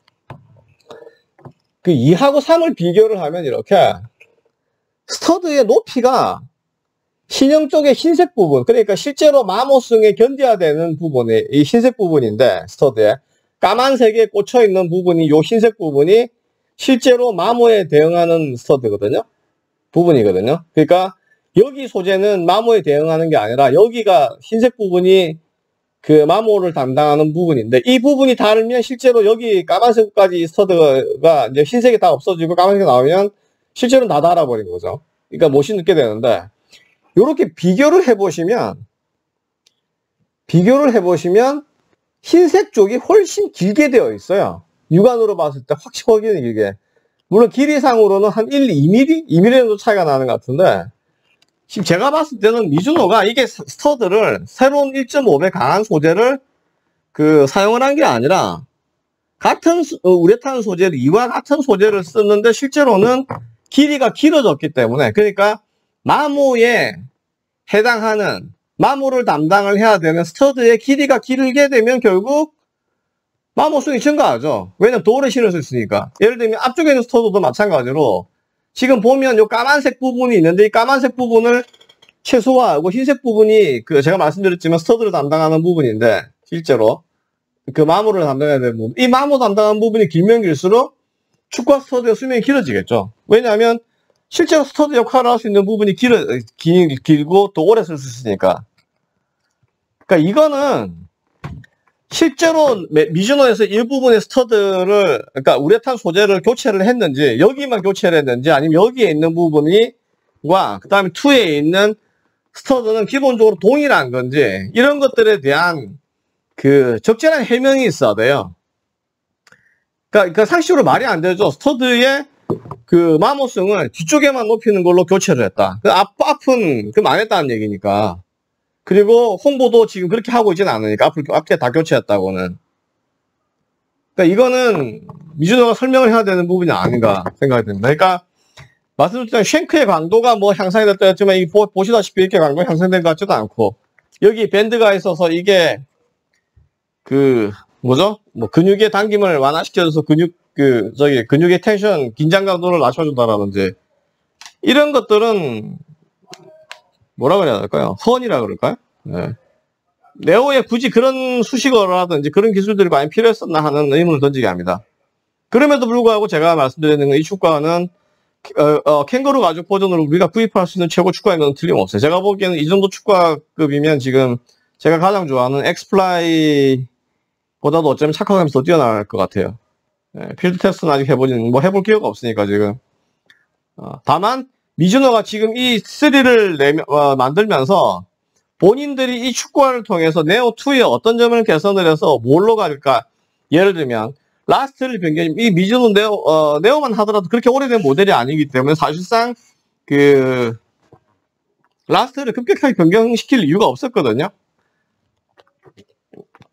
그 이하고 삼을 비교를 하면 이렇게 스터드의 높이가 신형 쪽의 흰색 부분, 그러니까 실제로 마모성에 견뎌야 되는 부분이 이 흰색 부분인데 스터드에 까만색에 꽂혀 있는 부분이 요 흰색 부분이 실제로 마모에 대응하는 스터드거든요. 부분이거든요. 그러니까 여기 소재는 마모에 대응하는 게 아니라 여기가 흰색 부분이 그 마모를 담당하는 부분인데 이 부분이 다르면 실제로 여기 까만색까지 스터드가 이제 흰색이 다 없어지고 까만색이 나오면 실제로는 다 달아버린 거죠. 그러니까 못이 늦게 되는데 이렇게 비교를 해보시면 비교를 해보시면 흰색 쪽이 훨씬 길게 되어 있어요. 육안으로 봤을 때 확실하게 길게. 물론 길이상으로는 한 일, 이 밀리미터? 이 밀리미터 정도 차이가 나는 것 같은데 지금 제가 봤을 때는 미즈노가 이게 스터드를 새로운 일 점 오 배 강한 소재를 그 사용을 한 게 아니라 같은 우레탄 소재를 이와 같은 소재를 쓰는데 실제로는 길이가 길어졌기 때문에 그러니까 마모에 해당하는 마모를 담당을 해야 되는 스터드의 길이가 길게 되면 결국 마모성이 증가하죠. 왜냐면 더 오래 신을 수 있으니까. 예를 들면 앞쪽에 있는 스터드도 마찬가지로 지금 보면 요 까만색 부분이 있는데 이 까만색 부분을 최소화하고 흰색 부분이 그 제가 말씀드렸지만 스터드를 담당하는 부분인데 실제로 그 마모를 담당해야 되는 부분 이 마모 담당하는 부분이 길면 길수록 축구화 스터드의 수명이 길어지겠죠. 왜냐하면 실제로 스터드 역할을 할 수 있는 부분이 길어, 길, 길고 또 오래 쓸 수 있으니까. 그러니까 이거는 실제로 미즈노에서 일부분의 스터드를 그러니까 우레탄 소재를 교체를 했는지 여기만 교체를 했는지 아니면 여기에 있는 부분이와 그 다음에 이에 있는 스터드는 기본적으로 동일한 건지 이런 것들에 대한 그 적절한 해명이 있어야 돼요. 그러니까, 그러니까 상식으로 말이 안 되죠. 스터드의 그 마모성을 뒤쪽에만 높이는 걸로 교체를 했다. 그 앞, 앞은 그 망했다는 얘기니까. 그리고 홍보도 지금 그렇게 하고 있지는 않으니까 앞을 앞에 다 교체했다고는. 그러니까 이거는 미즈노가 설명을 해야 되는 부분이 아닌가 생각이 듭니다. 그러니까 말씀드렸던 쉔크의 강도가 뭐 향상이 됐다 했지만 이 보, 보시다시피 이렇게 강도가 향상된 것 같지도 않고 여기 밴드가 있어서 이게 그 뭐죠? 뭐 근육의 당김을 완화시켜줘서 근육 그 저기 근육의 텐션 긴장 강도를 낮춰준다라든지 이런 것들은 뭐라 그래야 될까요? 허언이라 그럴까요? 네. 네오에 굳이 그런 수식어라든지 그런 기술들이 많이 필요했었나 하는 의문을 던지게 합니다. 그럼에도 불구하고 제가 말씀드리는 이 축구화는 어, 어, 캥거루 가죽 버전으로 우리가 구입할 수 있는 최고 축구화인 건 틀림없어요. 제가 보기에는 이 정도 축구화급이면 지금 제가 가장 좋아하는 엑스플라이 보다도 어쩌면 착화감이 더 뛰어날 것 같아요. 네, 필드 테스트는 아직 해보진, 뭐 해볼 기회가 없으니까 지금. 어, 다만, 미즈노가 지금 이 쓰리를 내면, 어, 만들면서 본인들이 이 축구화를 통해서 네오이에 어떤 점을 개선을 해서 뭘로 갈까? 예를 들면, 라스트를 변경, 이 미즈노 네오, 어, 네오만 하더라도 그렇게 오래된 모델이 아니기 때문에 사실상 그, 라스트를 급격하게 변경시킬 이유가 없었거든요.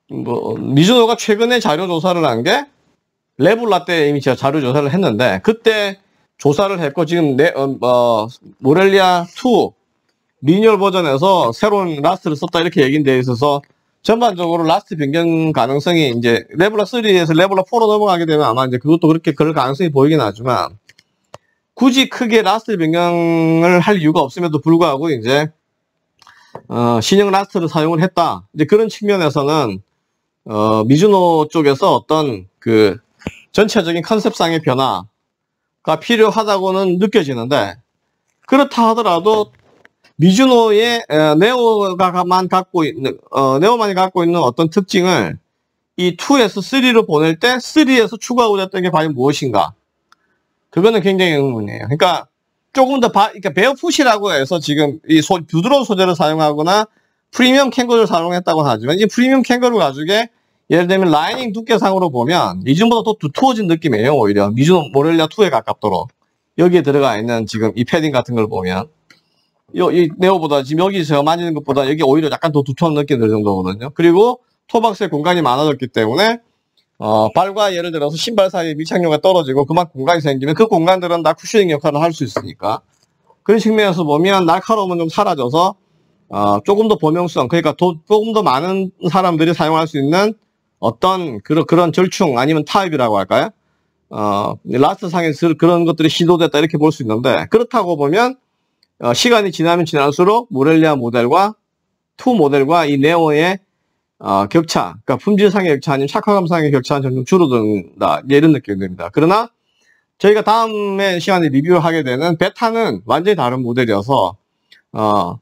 뭐, 미즈노가 최근에 자료 조사를 한 게, 레블라 때 이미 제가 자료 조사를 했는데, 그때 조사를 했고, 지금 네, 어, 어, 모렐리아 투 리뉴얼 버전에서 새로운 라스트를 썼다 이렇게 얘기돼 있어서, 전반적으로 라스트 변경 가능성이 이제 레블라 쓰리에서 레블라 포로 넘어가게 되면 아마 이제 그것도 그렇게 그럴 가능성이 보이긴 하지만, 굳이 크게 라스트 변경을 할 이유가 없음에도 불구하고 이제, 어, 신형 라스트를 사용을 했다. 이제 그런 측면에서는, 어, 미즈노 쪽에서 어떤 그 전체적인 컨셉상의 변화가 필요하다고는 느껴지는데, 그렇다 하더라도 미즈노의 에, 네오가만 갖고 있는, 어, 네오만이 갖고 있는 어떤 특징을 이 투에서 쓰리로 보낼 때 쓰리에서 추가하고자 했던 게 과연 무엇인가? 그거는 굉장히 의문이에요. 그러니까 조금 더 바, 그러니까 베어풋이라고 해서 지금 이 소, 부드러운 소재를 사용하거나 프리미엄 캥거루를 사용했다고 하지만 이 프리미엄 캥거루 가죽에 예를 들면 라이닝 두께상으로 보면 이전보다 더 두터워진 느낌이에요. 오히려 미즈노 모렐리아 투에 가깝도록 여기에 들어가 있는 지금 이 패딩 같은 걸 보면 요, 이 네오보다 지금 여기 제가 만지는 것보다 여기 오히려 약간 더 두터운 느낌이 들 정도거든요. 그리고 토박스의 공간이 많아졌기 때문에 어, 발과 예를 들어서 신발 사이에 밀착력이 떨어지고 그만큼 공간이 생기면 그 공간들은 다 쿠셔닝 역할을 할 수 있으니까 그런 측면에서 보면 날카로움은 좀 사라져서 어, 조금 더 범용성 그러니까 도, 조금 더 많은 사람들이 사용할 수 있는 어떤 그런 그런 절충 아니면 타입이라고 할까요? 어, 라스트 상에서 그런 것들이 시도됐다 이렇게 볼 수 있는데 그렇다고 보면 어, 시간이 지나면 지날수록 모렐리아 모델과 투 모델과 이 네오의 어, 격차, 그러니까 품질상의 격차 아니면 착화감상의 격차는 점점 줄어든다. 이런 느낌이 듭니다. 그러나 저희가 다음에 시간에 리뷰를 하게 되는 베타는 완전히 다른 모델이어서 어,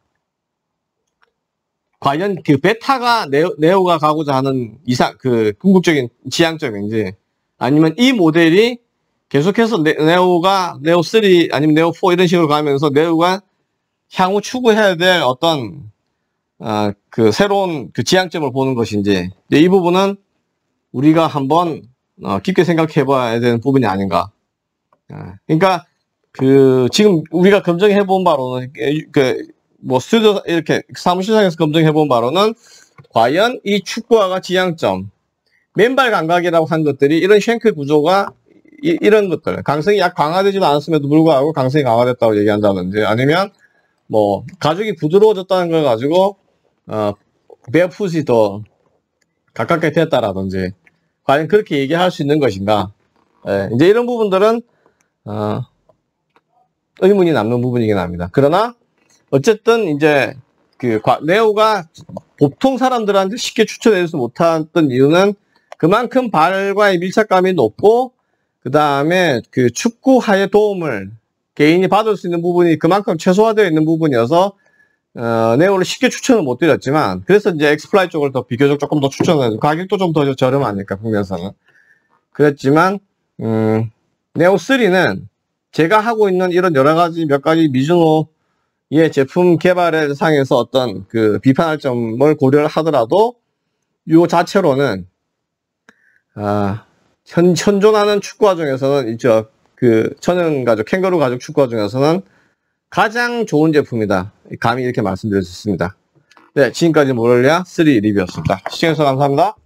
과연 그 베타가 네오, 네오가 가고자 하는 이상 그 궁극적인 지향점인지 아니면 이 모델이 계속해서 네, 네오가 네오 쓰리 아니면 네오 포 이런 식으로 가면서 네오가 향후 추구해야 될 어떤 어, 그 새로운 그 지향점을 보는 것인지 이 부분은 우리가 한번 어, 깊게 생각해 봐야 되는 부분이 아닌가. 어, 그러니까 그 지금 우리가 검증해 본 바로는 그 뭐 스튜디오 이렇게 사무실상에서 검증해 본 바로는 과연 이 축구화가 지향점 맨발 감각이라고 한 것들이 이런 쉔클 구조가 이, 이런 것들 강성이 약 강화되지도 않았음에도 불구하고 강성이 강화됐다고 얘기한다든지 아니면 뭐 가죽이 부드러워졌다는 걸 가지고 어 베어풋이 더 가깝게 됐다라든지 과연 그렇게 얘기할 수 있는 것인가? 예, 이제 이런 부분들은 어, 의문이 남는 부분이긴 합니다. 그러나 어쨌든 이제 그 네오가 보통 사람들한테 쉽게 추천해주지 못했던 이유는 그만큼 발과의 밀착감이 높고 그 다음에 그 축구화의 도움을 개인이 받을 수 있는 부분이 그만큼 최소화되어 있는 부분이어서 어, 네오를 쉽게 추천을 못 드렸지만 그래서 이제 엑스플라이 쪽을 더 비교적 조금 더 추천해서 가격도 좀 더 저렴하니까 국내에서는 그랬지만 음, 네오 쓰리는 제가 하고 있는 이런 여러 가지 몇 가지 미즈노의 제품 개발의 상에서 어떤 그 비판할 점을 고려를 하더라도 요 자체로는 아, 현, 현존하는 축구화 중에서는 이저 그 천연 가죽 캥거루 가죽 축구화 중에서는 가장 좋은 제품이다. 감히 이렇게 말씀드릴 수 있습니다. 네, 지금까지 모렐리아 쓰리 리뷰였습니다. 시청해주셔서 감사합니다.